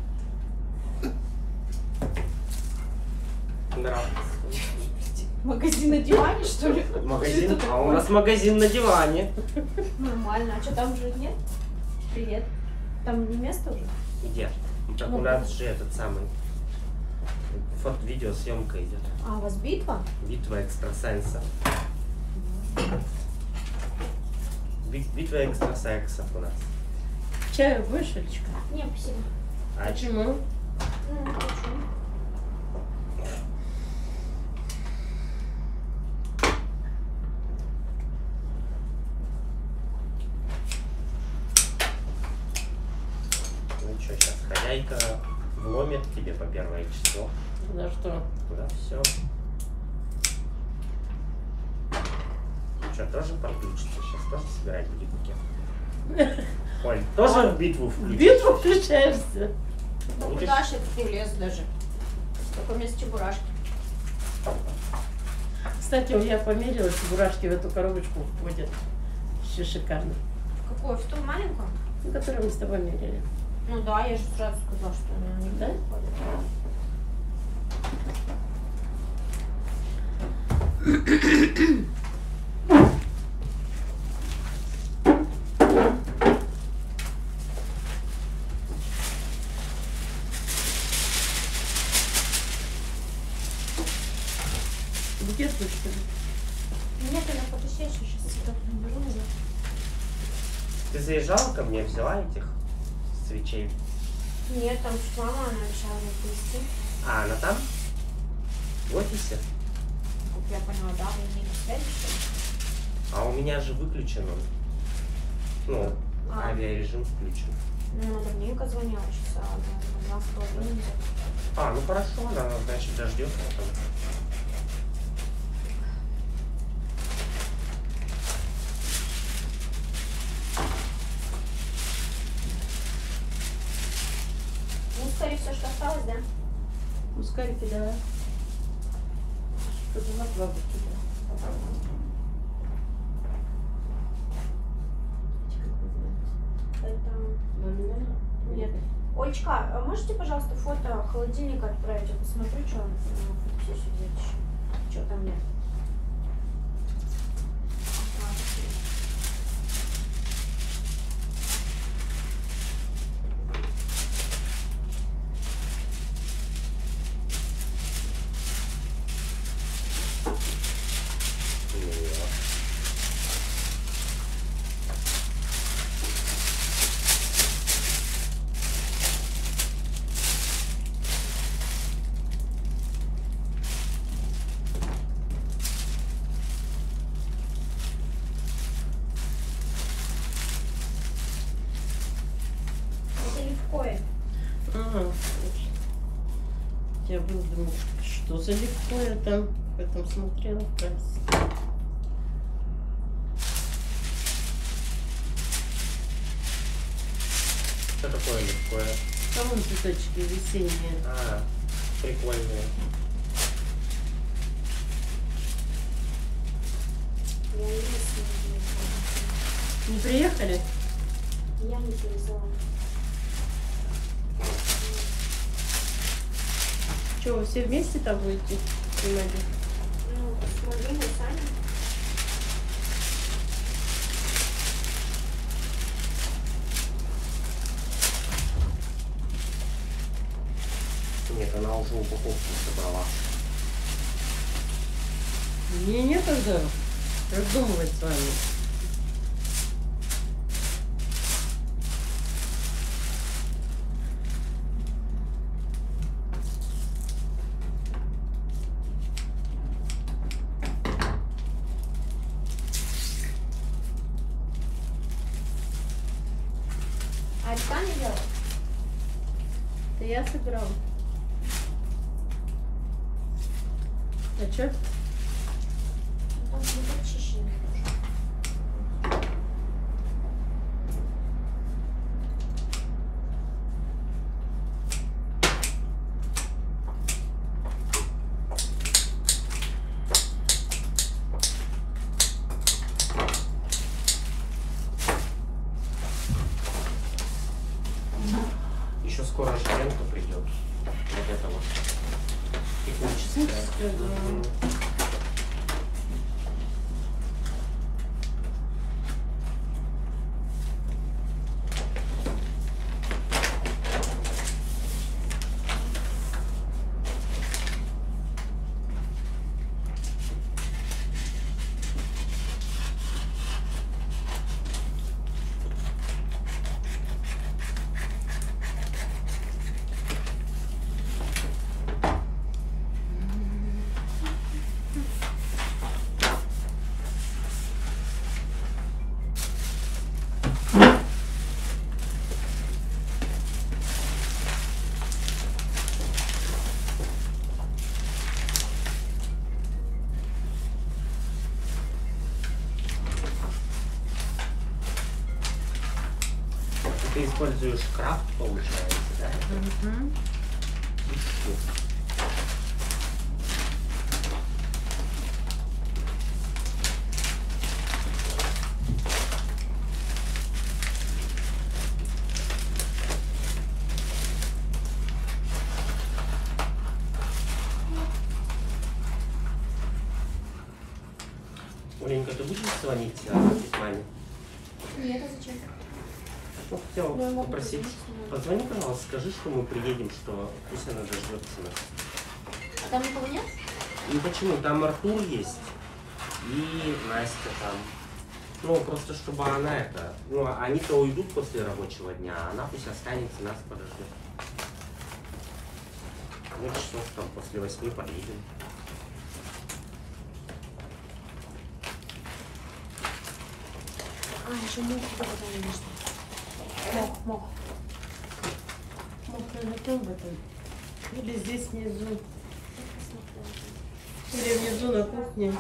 Здравствуйте. Магазин на диване, что ли? Магазин? Что это А у нас магазин на диване. Нормально. А что, там же нет? Привет. Там не место уже? Где? Так у нас же этот самый фото-видеосъемка идет. А, у вас битва? Битва экстрасенсов. Би- Битва экстрасексов у нас. Чаю будешь, Олечка? Не, спасибо. А ч- Почему? Ну, не хочу. Ну что, сейчас хозяйка вломит тебе по первое число. За что? Куда все. Ну что, тоже подключится? Сейчас тоже собирать будете? Оль, тоже в битву В включишь? битву включаешься? Ну, Будешь? куда ж это ты влез даже? Только вместо чебурашки. Кстати, я померила, чебурашки в эту коробочку входят. Вообще шикарно. Какой? В ту маленькую? Ну, которую мы с тобой мерили. Ну да, я же сразу сказала, что она не Да? подходит. Букет тут, что ли? Нет, она фотосессию сейчас цветов наберу. назад. Ты заезжала ко мне, взяла этих свечей? Нет, там что мама, она обещала мне привезти. А, она там? В офисе? Как я поняла, да, вы не на связи, что ли? А у меня же выключен он. Ну, А. авиарежим включен. Ну, она давненько звонила, часа на два с половиной. А, ну хорошо, она, значит, дождется потом. Ну, скорее всего, что осталось, да? Мускарики, да. Что-то на два букета. Как называется? Это... Ламинарий? Нет. Олечка, а можете, пожалуйста, фото холодильника отправить? Я посмотрю, что на фотосессию взять еще. Что там нет? Это легкое. Ага, точно. Я был, думаю, что за легко я там в этом смотрела в прайсе. Что такое легкое? А вон цветочки весенние. А, прикольные. Я не Не приехали? Я не повезла. Что, вы все вместе там будете снимать? Ну, с Мариной, Саней. Нет, она уже упаковку собрала. Мне некогда раздумывать с вами. А это Таня делала? Это я собирала. А чё? Там будет очищено немножко. Еще скоро же лента придет. Вот это вот. Техническая. Мгм. Ты используешь крафт, получается, да? Угу. Ищу. Оленька, ты будешь звонить а, маме? Нет, а зачем? Ну, хотела Ну, я могу попросить. позвонить, но- Позвони, пожалуйста, скажи, что мы приедем, что пусть она дождется нас. А там никого нет? Ну почему? Там Артур есть и Настя там. Ну, просто чтобы она это... Ну, они-то уйдут после рабочего дня, а она пусть останется, нас подождет. Ну, часов там после восьми подъедем. А, еще мух туда не нужно. Мох, мох. Мог на том в этом. Или здесь внизу. Или внизу на кухне.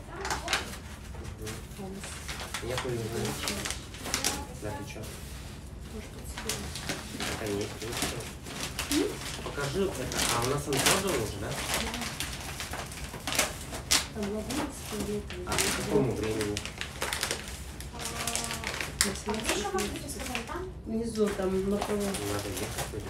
Нету не знаю. Да, ты чё? Может быть, соберем. Конечно, ничего. Покажи это. А у нас он продал уже, да? Там в одиннадцатом веке. А к какому времени? А где еще можете сказать, там? Внизу, там на полу. Надо ехать или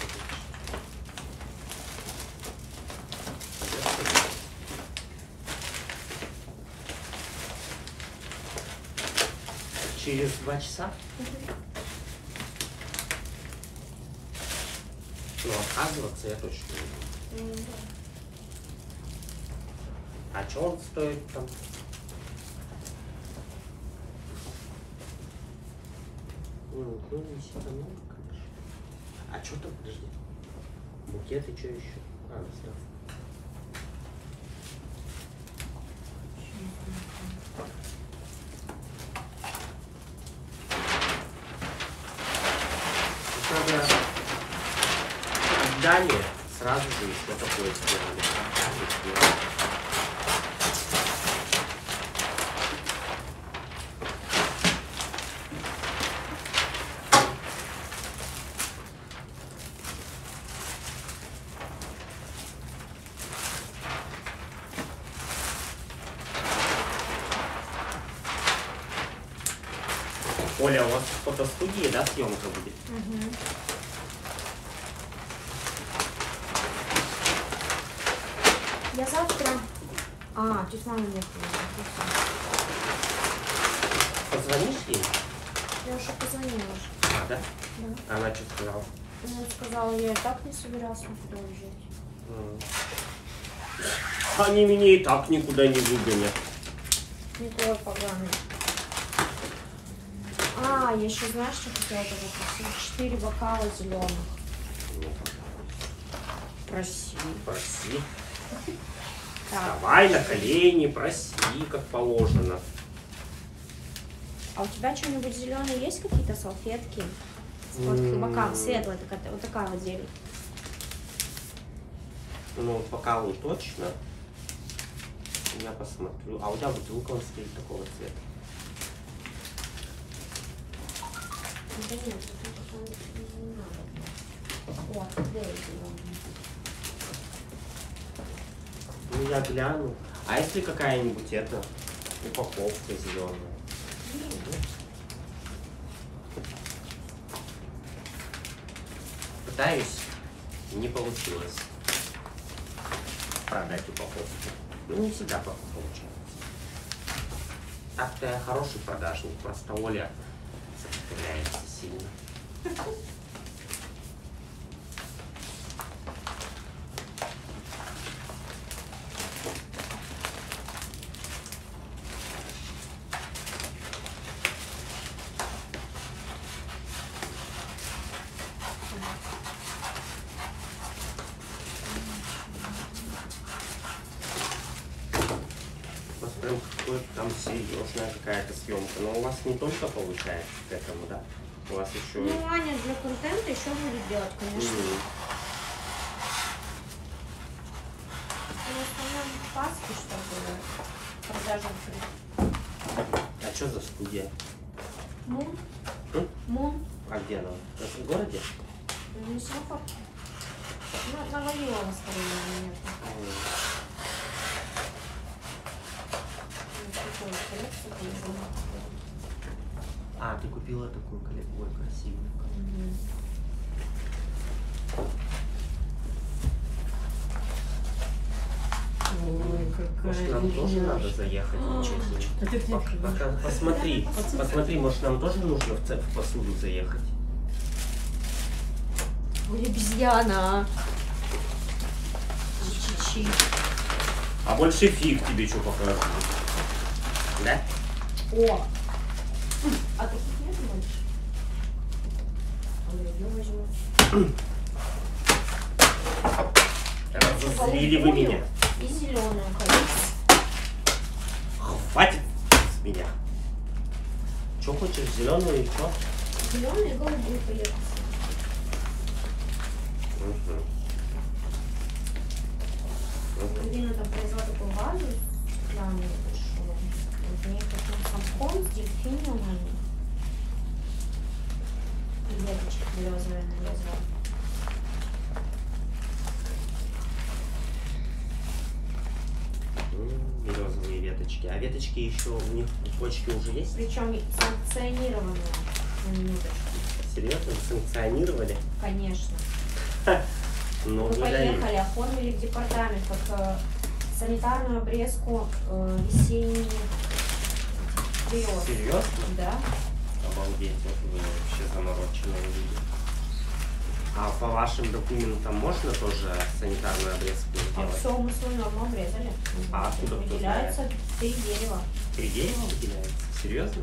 через два часа? Ну, отказываться я точно не буду. М, да. А что он стоит там? Ну, ну, не сильно много, конечно. А что там, подожди? Букет и что еще? А, ну, сразу. Тут надо здание сразу же еще такое сделали. Оля, у вас в фотостудии, да, съемка будет? Мгм. Я завтра... А, тут мама не Позвонишь ей? Я уже позвонила уже. А, да? Да. Она что сказала? Она сказала, я и так не собиралась никуда уезжать. М. Они меня и так никуда не выгонят. Николай поганый. А, я еще знаешь, что хотела тогда попросить? Четыре бокала зеленых. Ну, Проси. проси. Так. Давай на колени, проси, как положено. А у тебя что-нибудь зеленое есть, какие-то салфетки? Вот М. бокал светлый, такая, вот такая вот зелень. Ну, бокалы точно. Я посмотрю. А у тебя бутылка он стоит такого цвета. Да нет, это не надо. О, да, Ну я гляну. А если какая-нибудь эта упаковка зеленая? Пытаюсь, не получилось продать упаковку. Ну не всегда получается. Так-то я хороший продажник, просто Оля сопротивляется сильно. Прям какой-то там серьезная какая-то съемка. Но у вас не только получается к этому, да? У вас еще... Ну, Аня для контента еще будет делать, конечно. Mm-hmm. В основном паски, чтобы продажа открыть. А что за студия? Мун. М? Мун. А где она? В городе? Не сухо. Ну, на Вавилова скорее нет. А, ты купила такую коллекцию. Ой, красивую. Ой, какая. Может, нам тоже надо заехать в чехию? Посмотри, посмотри, может, нам тоже нужно в цепь в посуду заехать? Ой, обезьяна. Чи-чи-чи. А больше фиг тебе что покажу. Да? О! А таких нет больше? Ой, я возьму. Разозлили вы меня. И зеленую коллекцию. Хватит с меня. Что хочешь, зеленую и что? Зеленую и голубую коллекцию. Угу. Ирина там произвела такую вазу стеклянную большую. Вот в ней такой самком с дельфинами. И веточки березовые нарезала. Березовые веточки. А веточки еще у них почки уже есть? Причем санкционированные, на минуточку. Серьезно? Санкционировали? Конечно. Ну, Мы благодарим. поехали, оформили в департамент как э, санитарную обрезку э, весенних берез. Серьезно? Да. Обалдеть, вот вы вообще замороченные люди. А по вашим документам можно тоже санитарную обрезку А сделать? все, мы свою норму обрезали. А откуда кто Выделяется три дерева. Три дерева выделяется? Серьезно?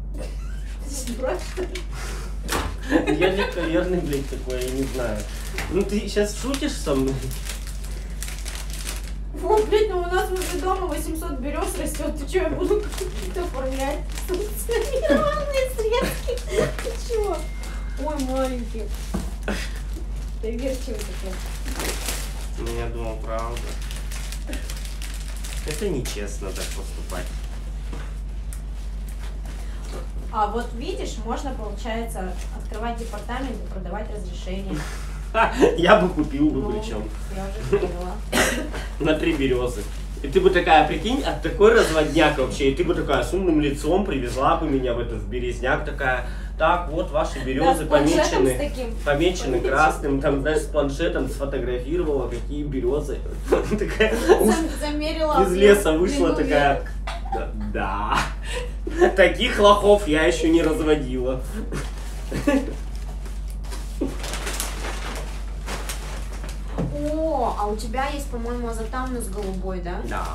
Я легковерный, блядь, такой, я не знаю. Ну ты сейчас шутишь со мной? Вот, блядь, ну у нас возле дома восемьсот берез растет. Ты что, я буду какие-то оформлять санкционированные средства? Ты чего? Ой, маленький. Доверчивый такой. Ну я думал, правда. Это нечестно так поступать. А вот видишь, можно, получается, открывать департамент и продавать разрешение. Я бы купил бы Ну, причем. я уже поняла. На три березы. И ты бы такая, прикинь, от такой разводняк вообще, и ты бы такая с умным лицом привезла бы меня в этот в березняк, такая, так, вот ваши березы Да, с планшетом помечены, с таким. помечены красным, там, знаешь, с планшетом сфотографировала, какие березы. Такая, Зам- Замерила. из леса вышла длину такая, веток. да, да, таких лохов я еще не разводила. О, а у тебя есть, по-моему, азотамный с голубой, да? Да.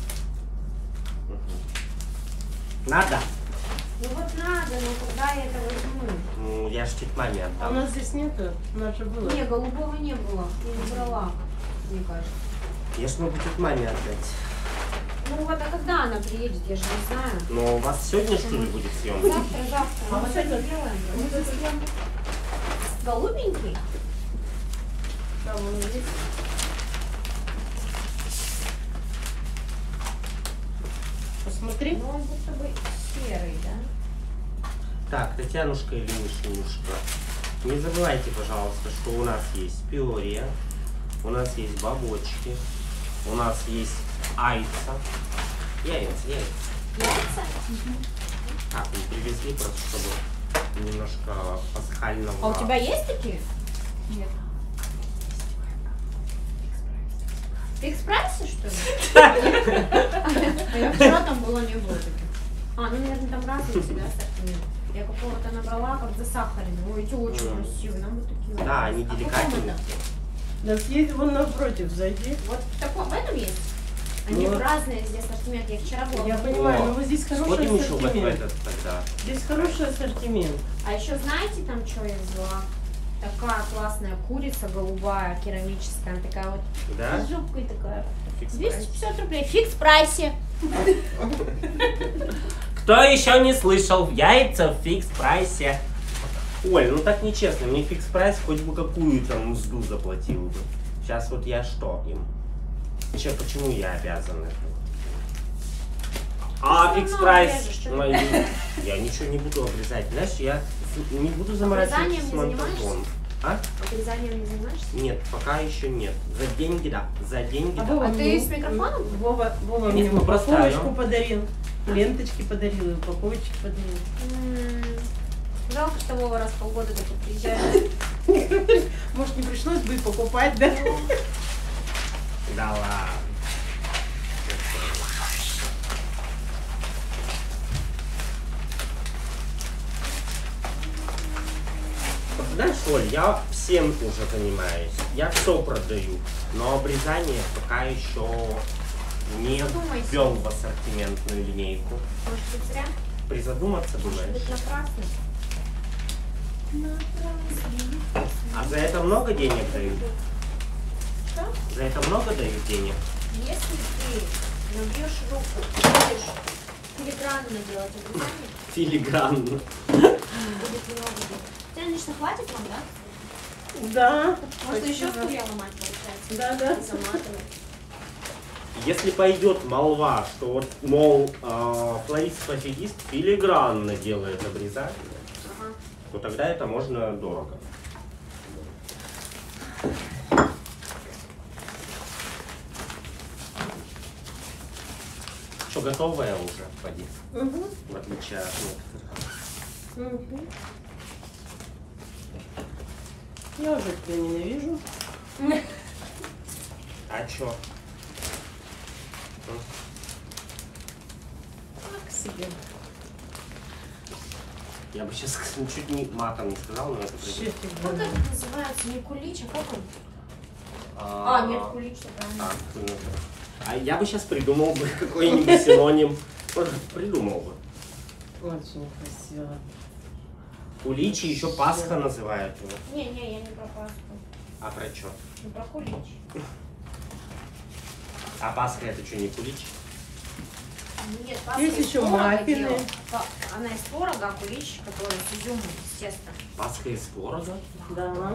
Надо? Ну вот надо, но когда я это возьму? Ну, я ж чуть маме А у отдам. нас здесь нету, у нас же было. Не, голубого не было. Я не брала, мне кажется. Я ж могу чуть маме отдать. Ну вот, а когда она приедет, я же не знаю. Но у вас сегодня, что ли, будет съемка? Завтра, завтра. А Мы вот сегодня это- делаем. Вот это прям Голубенький? там он есть. Посмотри. Ну, он будто бы серый, да? Так, Татьянушка или Мишенюшка, не забывайте, пожалуйста, что у нас есть пюре, у нас есть бабочки, у нас есть айца. Яйца, яйца. Яйца? Так, мы привезли просто, чтобы немножко пасхального. А у тебя есть такие? Нет. Ты их справишься, что ли? А я вчера там было, не было таких. А, ну, наверное, там разные всегда ассортимент. Я какого-то набрала, как засахаренный. Ой, эти очень М. красивые, нам вот такие. Да, они А в каком деликатнее. это? Да съезди вон напротив, зайди. Вот в таком, в этом есть? Они Вот. разные здесь ассортимент. Я вчера была. Я в- понимаю, но вот здесь хороший Сходим еще в ассортимент. этот тогда. Здесь хороший ассортимент. А еще знаете, там что я взяла? Такая классная курица голубая, керамическая, она такая вот Да? с жопкой такая. Фикс двести прайс. пятьдесят рублей, фикс в прайсе. Кто еще не слышал, яйца в фикс прайсе. Оль, ну так нечестно, мне фикс прайс хоть бы какую там мзду заплатил бы. Сейчас вот я что им? Че, почему я обязан это? А, всё фикс равно прайс. обрежешь, что ты Мои- обрезаешь? Я ничего не буду обрезать. Знаешь, я не буду заморачиваться Обрезанием с не занимаешься? монтажом. А? Отрезанием не занимаешься? Нет, пока еще нет. За деньги, да. За деньги, А да. Вова А ты мне- с микрофоном? Вова, Вова Нет, мне мы просто упаковочку орём. подарил. Ленточки подарил, и упаковочки подарил. М, Жалко, что Вова раз в полгода только приезжает. Может, не пришлось бы и покупать, да? Да ладно. Знаешь, Оль, я всем уже занимаюсь. Я все продаю. Но обрезание пока еще не Задумайся. ввел в ассортиментную линейку. Может быть, зря? Призадуматься, Может думаешь? быть, напрасно? Напрасно. А за это много денег дают? Что? За это много дают денег? Если ты набьешь руку, будешь филигранно делать обрезание, Филигранно. будет много денег. Тебе лично хватит вам, да? Да. Можно еще спасибо. стулья ломать, получается? Да, да. И заматывать. Если пойдет молва, что вот, мол, э, флорист-пофигист филигранно делает обрезание, Ага. то тогда это можно дорого. Что, готовая уже, поди, Угу. в отличие от некоторых. Угу. Я уже тебя ненавижу. А чё? Так себе. Я бы сейчас чуть не матом не сказал, но это придет. Шефик, Как да. это называется? Не кулич, а как он? А, нет, кулич, это правильно. А, ну, а я бы сейчас придумал бы какой-нибудь синоним. Придумал бы. Очень красиво. Куличи еще Пасха называют его. Не-не, я не про Пасху. А про что? Не про кулич. А Пасха это что, не кулич? Нет, Пасха Есть из еще творога маффины. делала. Па- Она из творога, а кулич, который с изюмом, с тестом. Пасха из творога? Да,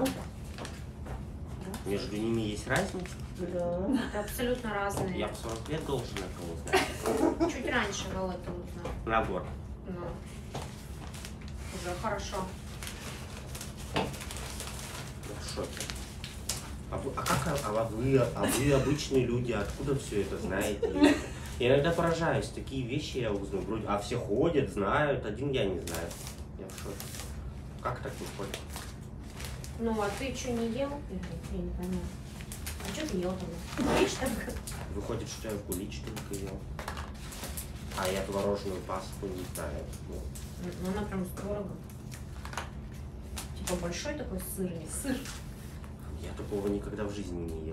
Между ними есть разница? да. Это абсолютно разные. Я в сорок лет должен это узнать. Чуть раньше Вова это узнал. Набор. Ну, уже хорошо. Я в шоке. А, вы- а как а, а вы, а вы обычные люди, откуда все это знаете? Я иногда поражаюсь, такие вещи я узнаю. Вроде, а все ходят, знают, один я не знаю. Я в шоке. Как так выходит? Ну, а ты что, не ел? Я не поняла. А что ты ел тогда? Кулич только? Выходит, что я кулич только ел. А я творожную пасту не знаю. Ну, Ну, она прям с творогом. Типа большой такой сырный. Сыр. я такого никогда в жизни не ел.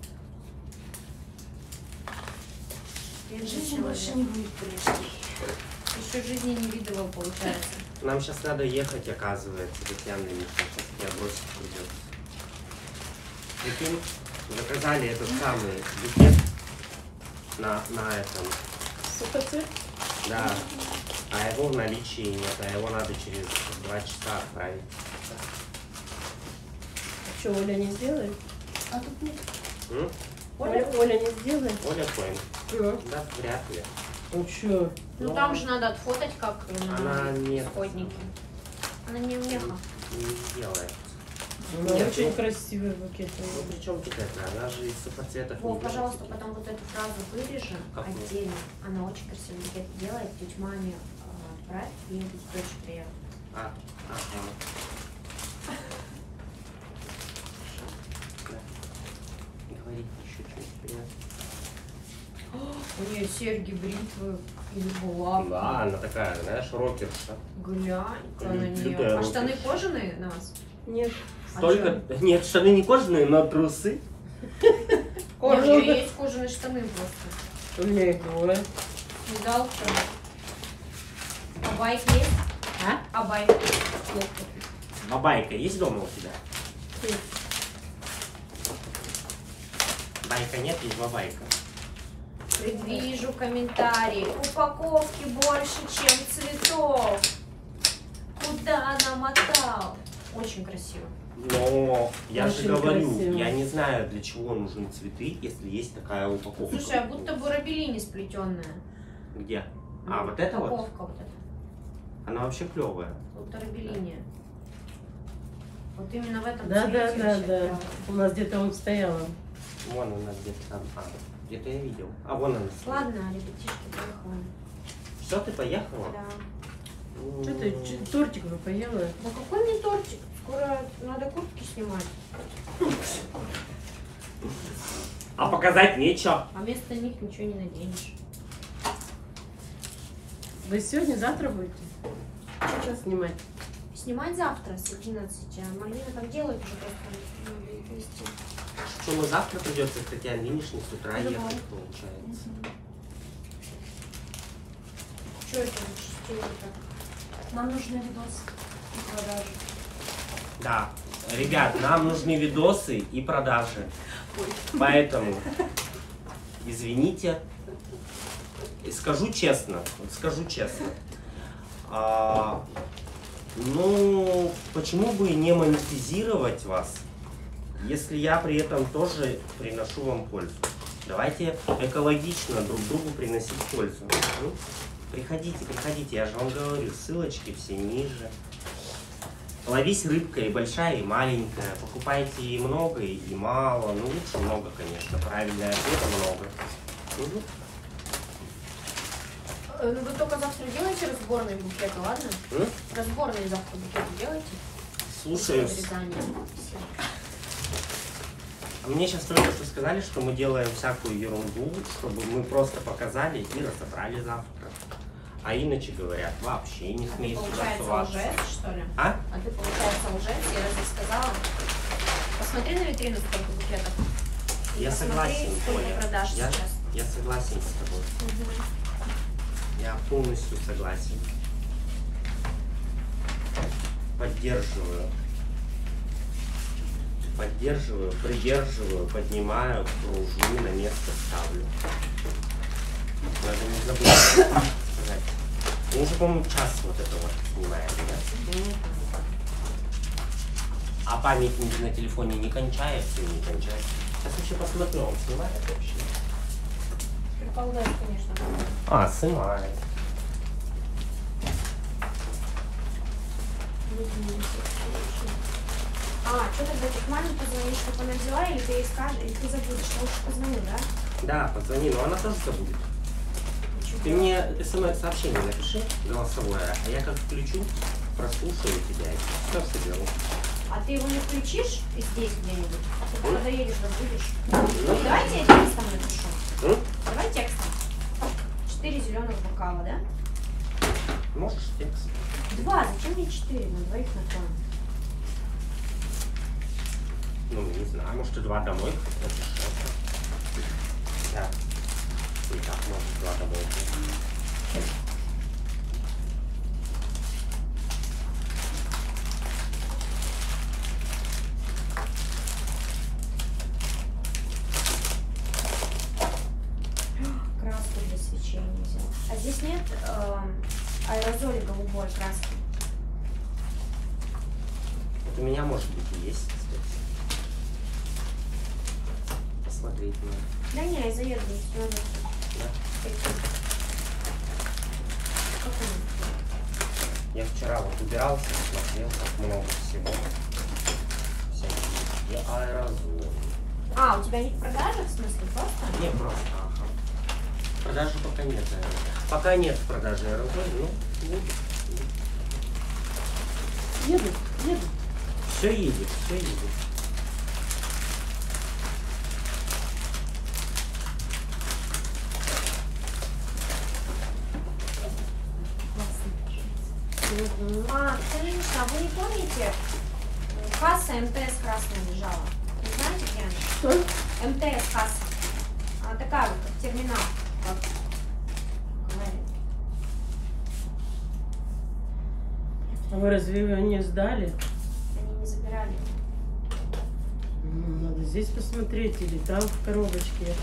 Жизнь больше не будет прежней. Еще жизни не видывал, получается. Нам сейчас надо ехать, оказывается, Татьяна Ильична. Сейчас меня бросить придется. Прикинь, заказали этот самый букет на, на этом. Сухоцвет? Да. А его в наличии нет, а его надо через два часа отправить. А что, Оля не сделает? А тут нет. М? Оля, Оля не сделает? Оля Коин. Ну. Да, вряд ли. Ну чё? Ну Ну, там же надо отфотать, как Она на не- исходнике. Она не умеха. Не делает. Она Нет, очень ну- красивый букет. Ну при чем тут это? Она же из сухоцветов. Вов, не пожалуйста, делает. потом вот эту фразу вырежи Какую? отдельно. Она очень красивый букет делает. Тетя маме э, отправь, ей будет очень приятно. А, ага. Да. Говорите еще что-нибудь приятное. У нее серьги, бритвы или булавки. Да, она такая, знаешь, рокерша. Глянь-ка на Лю- нее. лютая А штаны рокерша. кожаные на вас? Нет. А Только... Нет, штаны не кожаные, но трусы. У нее есть кожаные штаны просто. У меня их двое. Не дал кто? А байк есть? А? А байк? Бабайка есть дома у тебя? Нет. Байка нет, есть бабайка. Предвижу комментарии. Упаковки больше, чем цветов. Куда намотал? Очень красиво. Но я же Очень говорю, красиво. я не знаю, для чего нужны цветы, если есть такая упаковка. Слушай, а будто бы рабелини сплетенная. Где? А, вот это вот? Упаковка вот эта. Она вообще клевая. Вот рабелини. Вот именно в этом Да, да, цвете да, вообще да. прям. У нас где-то он стоял. Вон она где-то там. А, где-то я видел. А вон она. Ладно, ребятишки, поехали. Все, ты поехала? Да. М. Что ты, ч- тортик бы поела? Да какой мне тортик? Скоро надо куртки снимать. А показать нечего. А вместо них ничего не наденешь. Вы сегодня, завтра будете? Что снимать? Снимать завтра с одиннадцати. А Мальвина там делает уже просто надо их вести. Что, ну завтра придется, Татьяна, видишь, не с утра Ну, ехать, давай. получается. Что это за так? Нам нужны видосы и продажи. Да. Ребят, нам нужны видосы и продажи. Поэтому, извините, и скажу честно, вот скажу честно. А, ну, почему бы не монетизировать вас, если я при этом тоже приношу вам пользу? Давайте экологично друг другу приносить пользу. Ну, приходите, приходите, я же вам говорю, ссылочки все ниже. Ловись рыбка и большая, и маленькая. Покупайте и много, и мало. Ну, лучше много, конечно. Правильный ответ много. Мгм. Э, Ну вы только завтра делаете разборные букеты, ладно? М? Разборные завтра букеты делайте. Слушаю. Вырезание. Всё. А мне сейчас только что сказали, что мы делаем всякую ерунду, чтобы мы просто показали и разобрали завтра. А иначе говорят, вообще не А ты, смей сюда получается, соваться. лжец, что ли? А? А ты, получается, лжец, я разве сказала? Посмотри на витрину, сколько букетов. И Я посмотри, согласен, сколько Коля. продаж Я, сейчас. я согласен с тобой. Мгм. Я полностью согласен. Поддерживаю. Поддерживаю, придерживаю, поднимаю, кружу, на место ставлю. Надо не забыть сказать. Мы уже, по-моему, час вот это вот снимаем, да? А память на телефоне не кончается, не кончается. Сейчас еще посмотрю, он снимает вообще. Приколдес, конечно. А, снимает. А, что тогда ты к маме позвонишь, чтобы она взяла, или ты ей скажешь, или ты забудешь, что уж позвонил, да? Да, позвони, но она тоже забудет. Чего? Ты мне смс-сообщение напиши, голосовое, а я как включу, прослушаю тебя и все соберу. А ты его не включишь и здесь где-нибудь? Ты когда доедешь, забудешь? Ну, Давайте я текстом напишу. М? Давай текстом. Четыре зеленых бокала, да? Можешь текст? Два, зачем мне четыре? На двоих накроем. Ну, не знаю, может, ты два домой напишешь. Да. И так, может, два домой. Краску для свечей не взял. А здесь нет эм, аэрозоля голубой краски. Вот у меня, может быть, и есть, кстати. Посмотреть надо. Да не, я заеду, не надо. Да? Вчера вот убирался, смотрел, как много всего. Всякие аэрозоли. А, у тебя не в продаже, в смысле, просто? Не, просто, ага. Продажи пока нет, наверное. Пока нет в продаже аэрозоли, ну, будет. Едут, едут. Все едет, все едет. А, скажи, а вы не помните, касса МТС красная лежала? Не знаете, где она? Что? МТС касса. Она такая вот, как терминал. Как говорят. А вы разве ее не сдали? Они не забирали. Ну, надо здесь посмотреть или там в коробочке.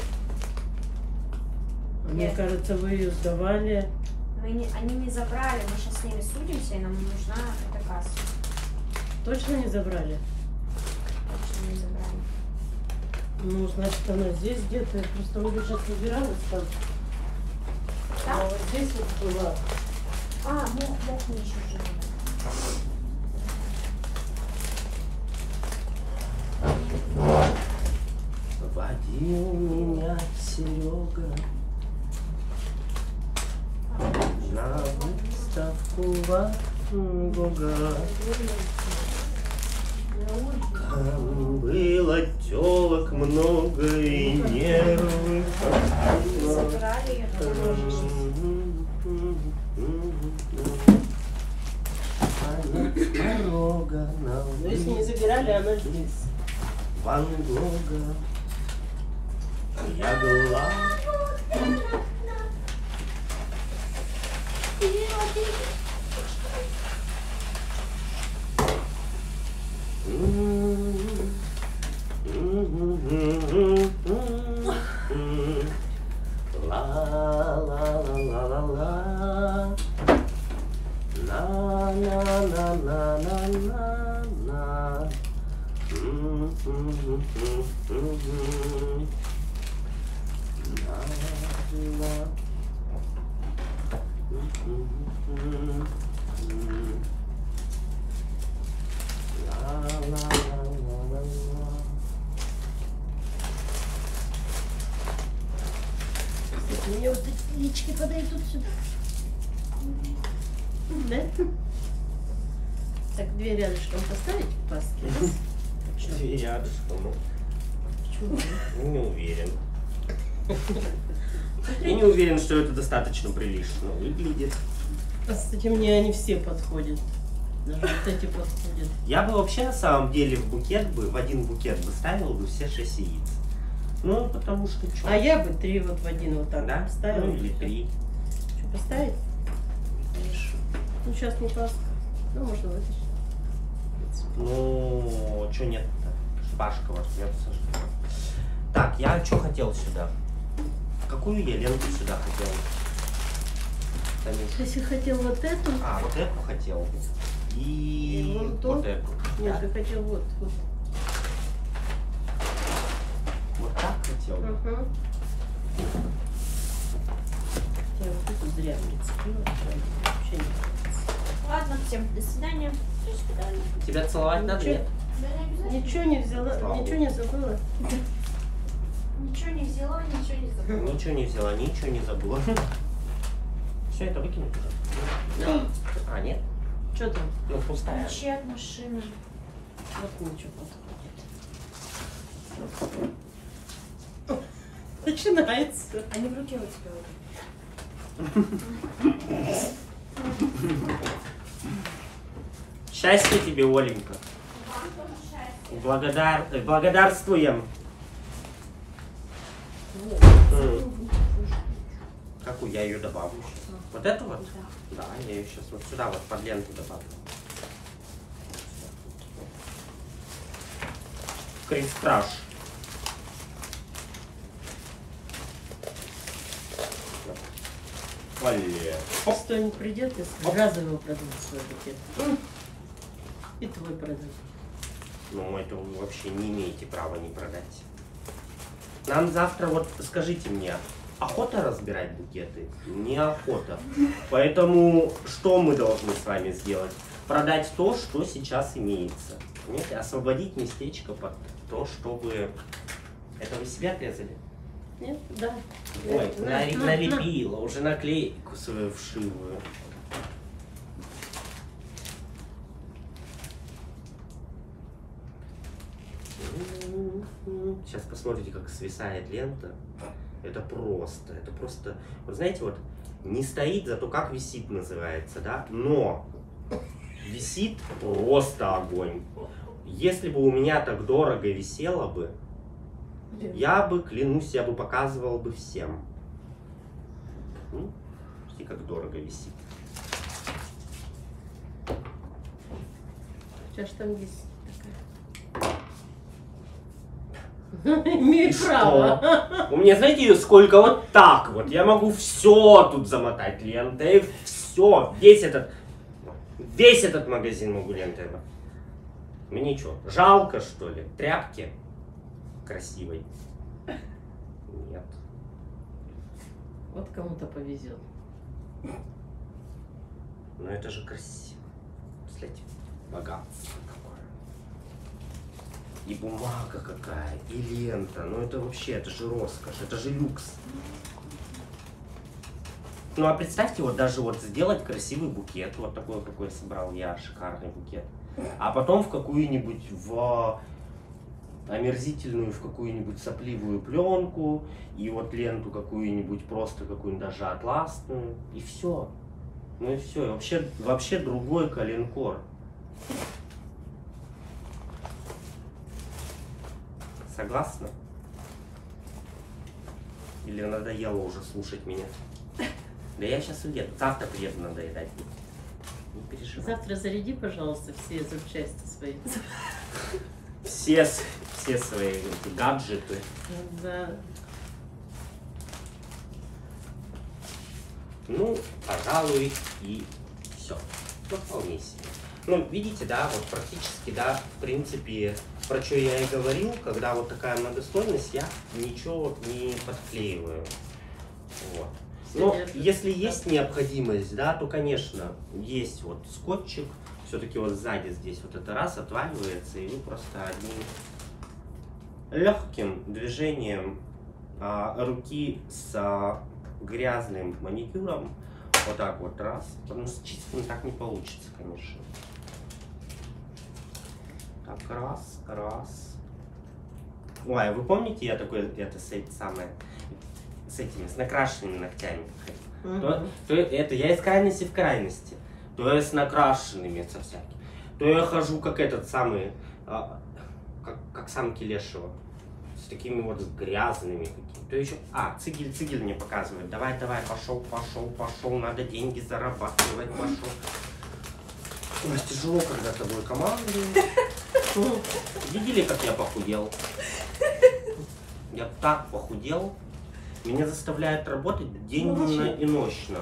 А мне Нет. кажется, вы ее сдавали. Мы не, они не забрали, мы сейчас с ними судимся, и нам нужна эта касса. Точно не забрали? Точно не забрали. Ну, значит, она здесь где-то. Я просто уже сейчас выбиралась там. Да? А вот здесь вот была. А, мох, мох мне еще же надо. Водил меня Серега на выставку Ван Гога. Там было телок много и нервы. Забрали ее, но можешь. Дорога на Но если не забирали, она здесь. Ван Гога. Я была. Ла ла ла ла ла ла. На на на на на на на. Мне вот эти лички подойдут сюда. Да? Так, две рядышком поставить паски. Две рядышком. Почему? Не уверен. Я не уверен, что это достаточно прилично выглядит. Кстати, мне они все подходят. Даже вот эти подходят. Я бы вообще на самом деле в букет бы, в один букет бы ставил бы все шесть яиц. Ну, потому что что? А я бы три вот в один вот так Да? поставила. Ну, или три. Что, поставить? Конечно. Ну, сейчас не Пасха. Ну, можно вытащить. Ну, что нет-то? Пашка возьмется. Так, я что хотел сюда? Какую я ленту сюда хотел? Танюша. Если хотел вот эту. А, вот эту хотел. И, И вон ту? вот эту. Нет, Да. я хотел вот. Вот, Вот так хотел. угу. Я вот эту зря мне цепила. Вообще не нравится. Ладно, всем до свидания. До свидания. Тебя целовать надо? Ничего. Нет? Да не обязательно. Ничего не взяла, Слава ничего не забыла. Ничего не взяла, ничего не забыла. Ничего не взяла, ничего не забыла. Все это выкинуть уже? А, нет? Что там? Ну, пустая. Ключи от машины. Вот ничего подходит. Начинается. Они в руке у тебя вот. Счастья тебе, Оленька. Благодар... э, Благодарствуем. М. Какую я ее добавлю сейчас? Вот эту вот? Да, я ее сейчас вот сюда вот под ленту добавлю. Кристраж. Вале. Оп. Кто-нибудь придет и сразу его продадут свой букет. И твой продадут. Ну, это вы вообще не имеете права не продать. Нам завтра, вот скажите мне, охота разбирать букеты? Неохота. Поэтому что мы должны с вами сделать? Продать то, что сейчас имеется. Понимаете? Освободить местечко под то, чтобы... Это вы себя отрезали? Нет? Да. Ой, На, нари- на, налепила, уже наклейку свою вшивую. Сейчас посмотрите, как свисает лента. Это просто, это просто... Вот знаете, вот не стоит, зато как висит называется, да? Но висит просто огонь. Если бы у меня так дорого висело бы, я бы, клянусь, я бы показывал бы всем. Ну, смотрите, как дорого висит. У тебя же там есть такая. Имею право. У меня, знаете, сколько вот так вот. Я могу все тут замотать лентой. Все. Весь этот, весь этот магазин могу лентой. Мне что, жалко, что ли? Тряпки красивой? Нет. Вот кому-то повезет. Но это же красиво. Представляете, богатство какое. И бумага какая, и лента. Ну это вообще, это же роскошь, это же люкс. Ну а представьте, вот даже вот сделать красивый букет, вот такой, какой собрал я, шикарный букет. А потом в какую-нибудь, в омерзительную, в какую-нибудь сопливую пленку, и вот ленту какую-нибудь, просто какую-нибудь даже атласную, и все. Ну и все, и вообще, вообще другой калинкор. Согласна? Или надоело уже слушать меня? Да я сейчас уеду, завтра приеду надоедать. Не переживай. Завтра заряди, пожалуйста, все запчасти свои. Все, все свои эти гаджеты. Да. Ну, пожалуй, и все. Ну, вполне себе. Ну, видите, да, вот практически, да, в принципе, про что я и говорил, когда вот такая многослойность, я ничего не подклеиваю. Вот. Но если есть необходимость, да, то, конечно, есть вот скотчик, все-таки вот сзади здесь вот это раз отваливается, и вы просто одним легким движением а, руки с а, грязным маникюром вот так вот раз, потому что с чистым так не получится, конечно. Так, раз, раз. Ой, вы помните, я такой, это с, самое, с этими, с накрашенными ногтями ходил? То, то это я из крайности в крайности. То я с накрашенными со всякими. То я хожу как этот самый, а, как, как самки лешего. С такими вот грязными какими-то. То еще, а, цигель, цигель мне показывает. Давай, давай, пошел, пошел, пошел, надо деньги зарабатывать, пошел. Ой, тяжело, когда тобой командуют. Видели, как я похудел? Я так похудел. Меня заставляют работать денно и ночно.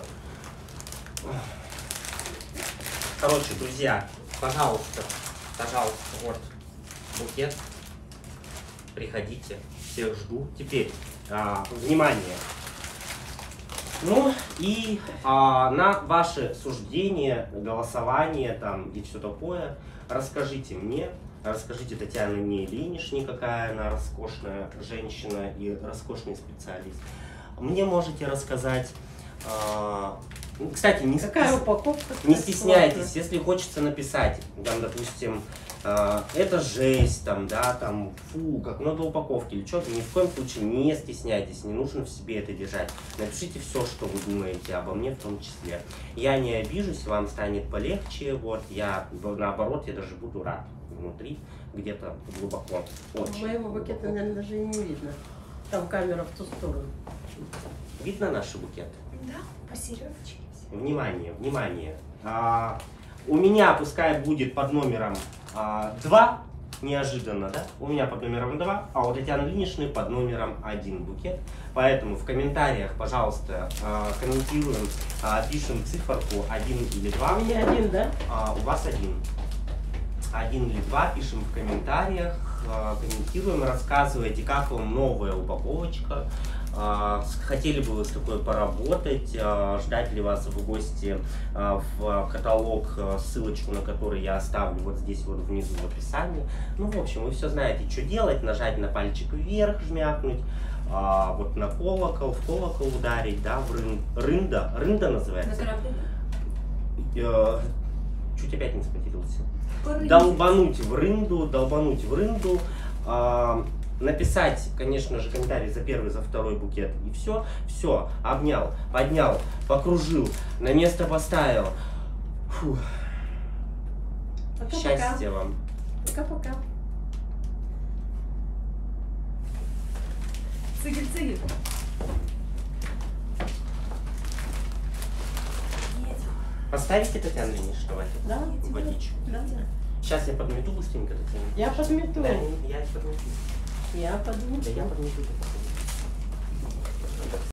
Короче, друзья, пожалуйста, пожалуйста, вот букет. Приходите, всех жду. Теперь, а, внимание. Ну и а, на ваши суждения, голосование там и все такое, расскажите мне, расскажите Татьяне Ильиничне, какая она роскошная женщина и роскошный специалист. Мне можете рассказать, а, кстати, не, Какая стес... упаковка? не стесняйтесь, если хочется написать, там, допустим, а, это жесть, там, да, там, фу, как много упаковки или что-то, ни в коем случае не стесняйтесь, не нужно в себе это держать. Напишите все, что вы думаете обо мне в том числе. Я не обижусь, вам станет полегче, вот, я, наоборот, я даже буду рад внутри, где-то глубоко. Очень Моего букета, глубоко. наверное, даже и не видно. Там камера в ту сторону. Видно наши букеты? Да, посерьезничались. Внимание, внимание. А, у меня пускай будет под номером а, два, неожиданно, да? У меня под номером два, а у Татьяны Ильиничны под номером один букет. Поэтому в комментариях, пожалуйста, а, комментируем, а, пишем циферку один или два. У меня один, да? А, у вас один. Один или два, пишем в комментариях, а, комментируем, рассказывайте, как вам новая упаковочка, А, хотели бы вы с такой поработать? А, ждать ли вас в гости а, в каталог, ссылочку на который я оставлю вот здесь вот внизу в описании. Ну, в общем, вы все знаете, что делать. Нажать на пальчик вверх, жмякнуть. А, вот на колокол, в колокол ударить, да, в рын, рында, рында называется. Э, чуть опять не сматерился. Долбануть в рынду, долбануть в рынду. А, написать, конечно же, комментарий за первый, за второй букет. И все, все, обнял, поднял, покружил, на место поставил. Фу. Пока-пока. Счастья вам. Пока-пока. Цигель-цигель. Поставите, Татьяна Ильинична, Да, водичку? Да, да. Сейчас я подмету быстренько, Татьяна. Я подмету. Да, я подмету. Я подмету. Да, я подмету.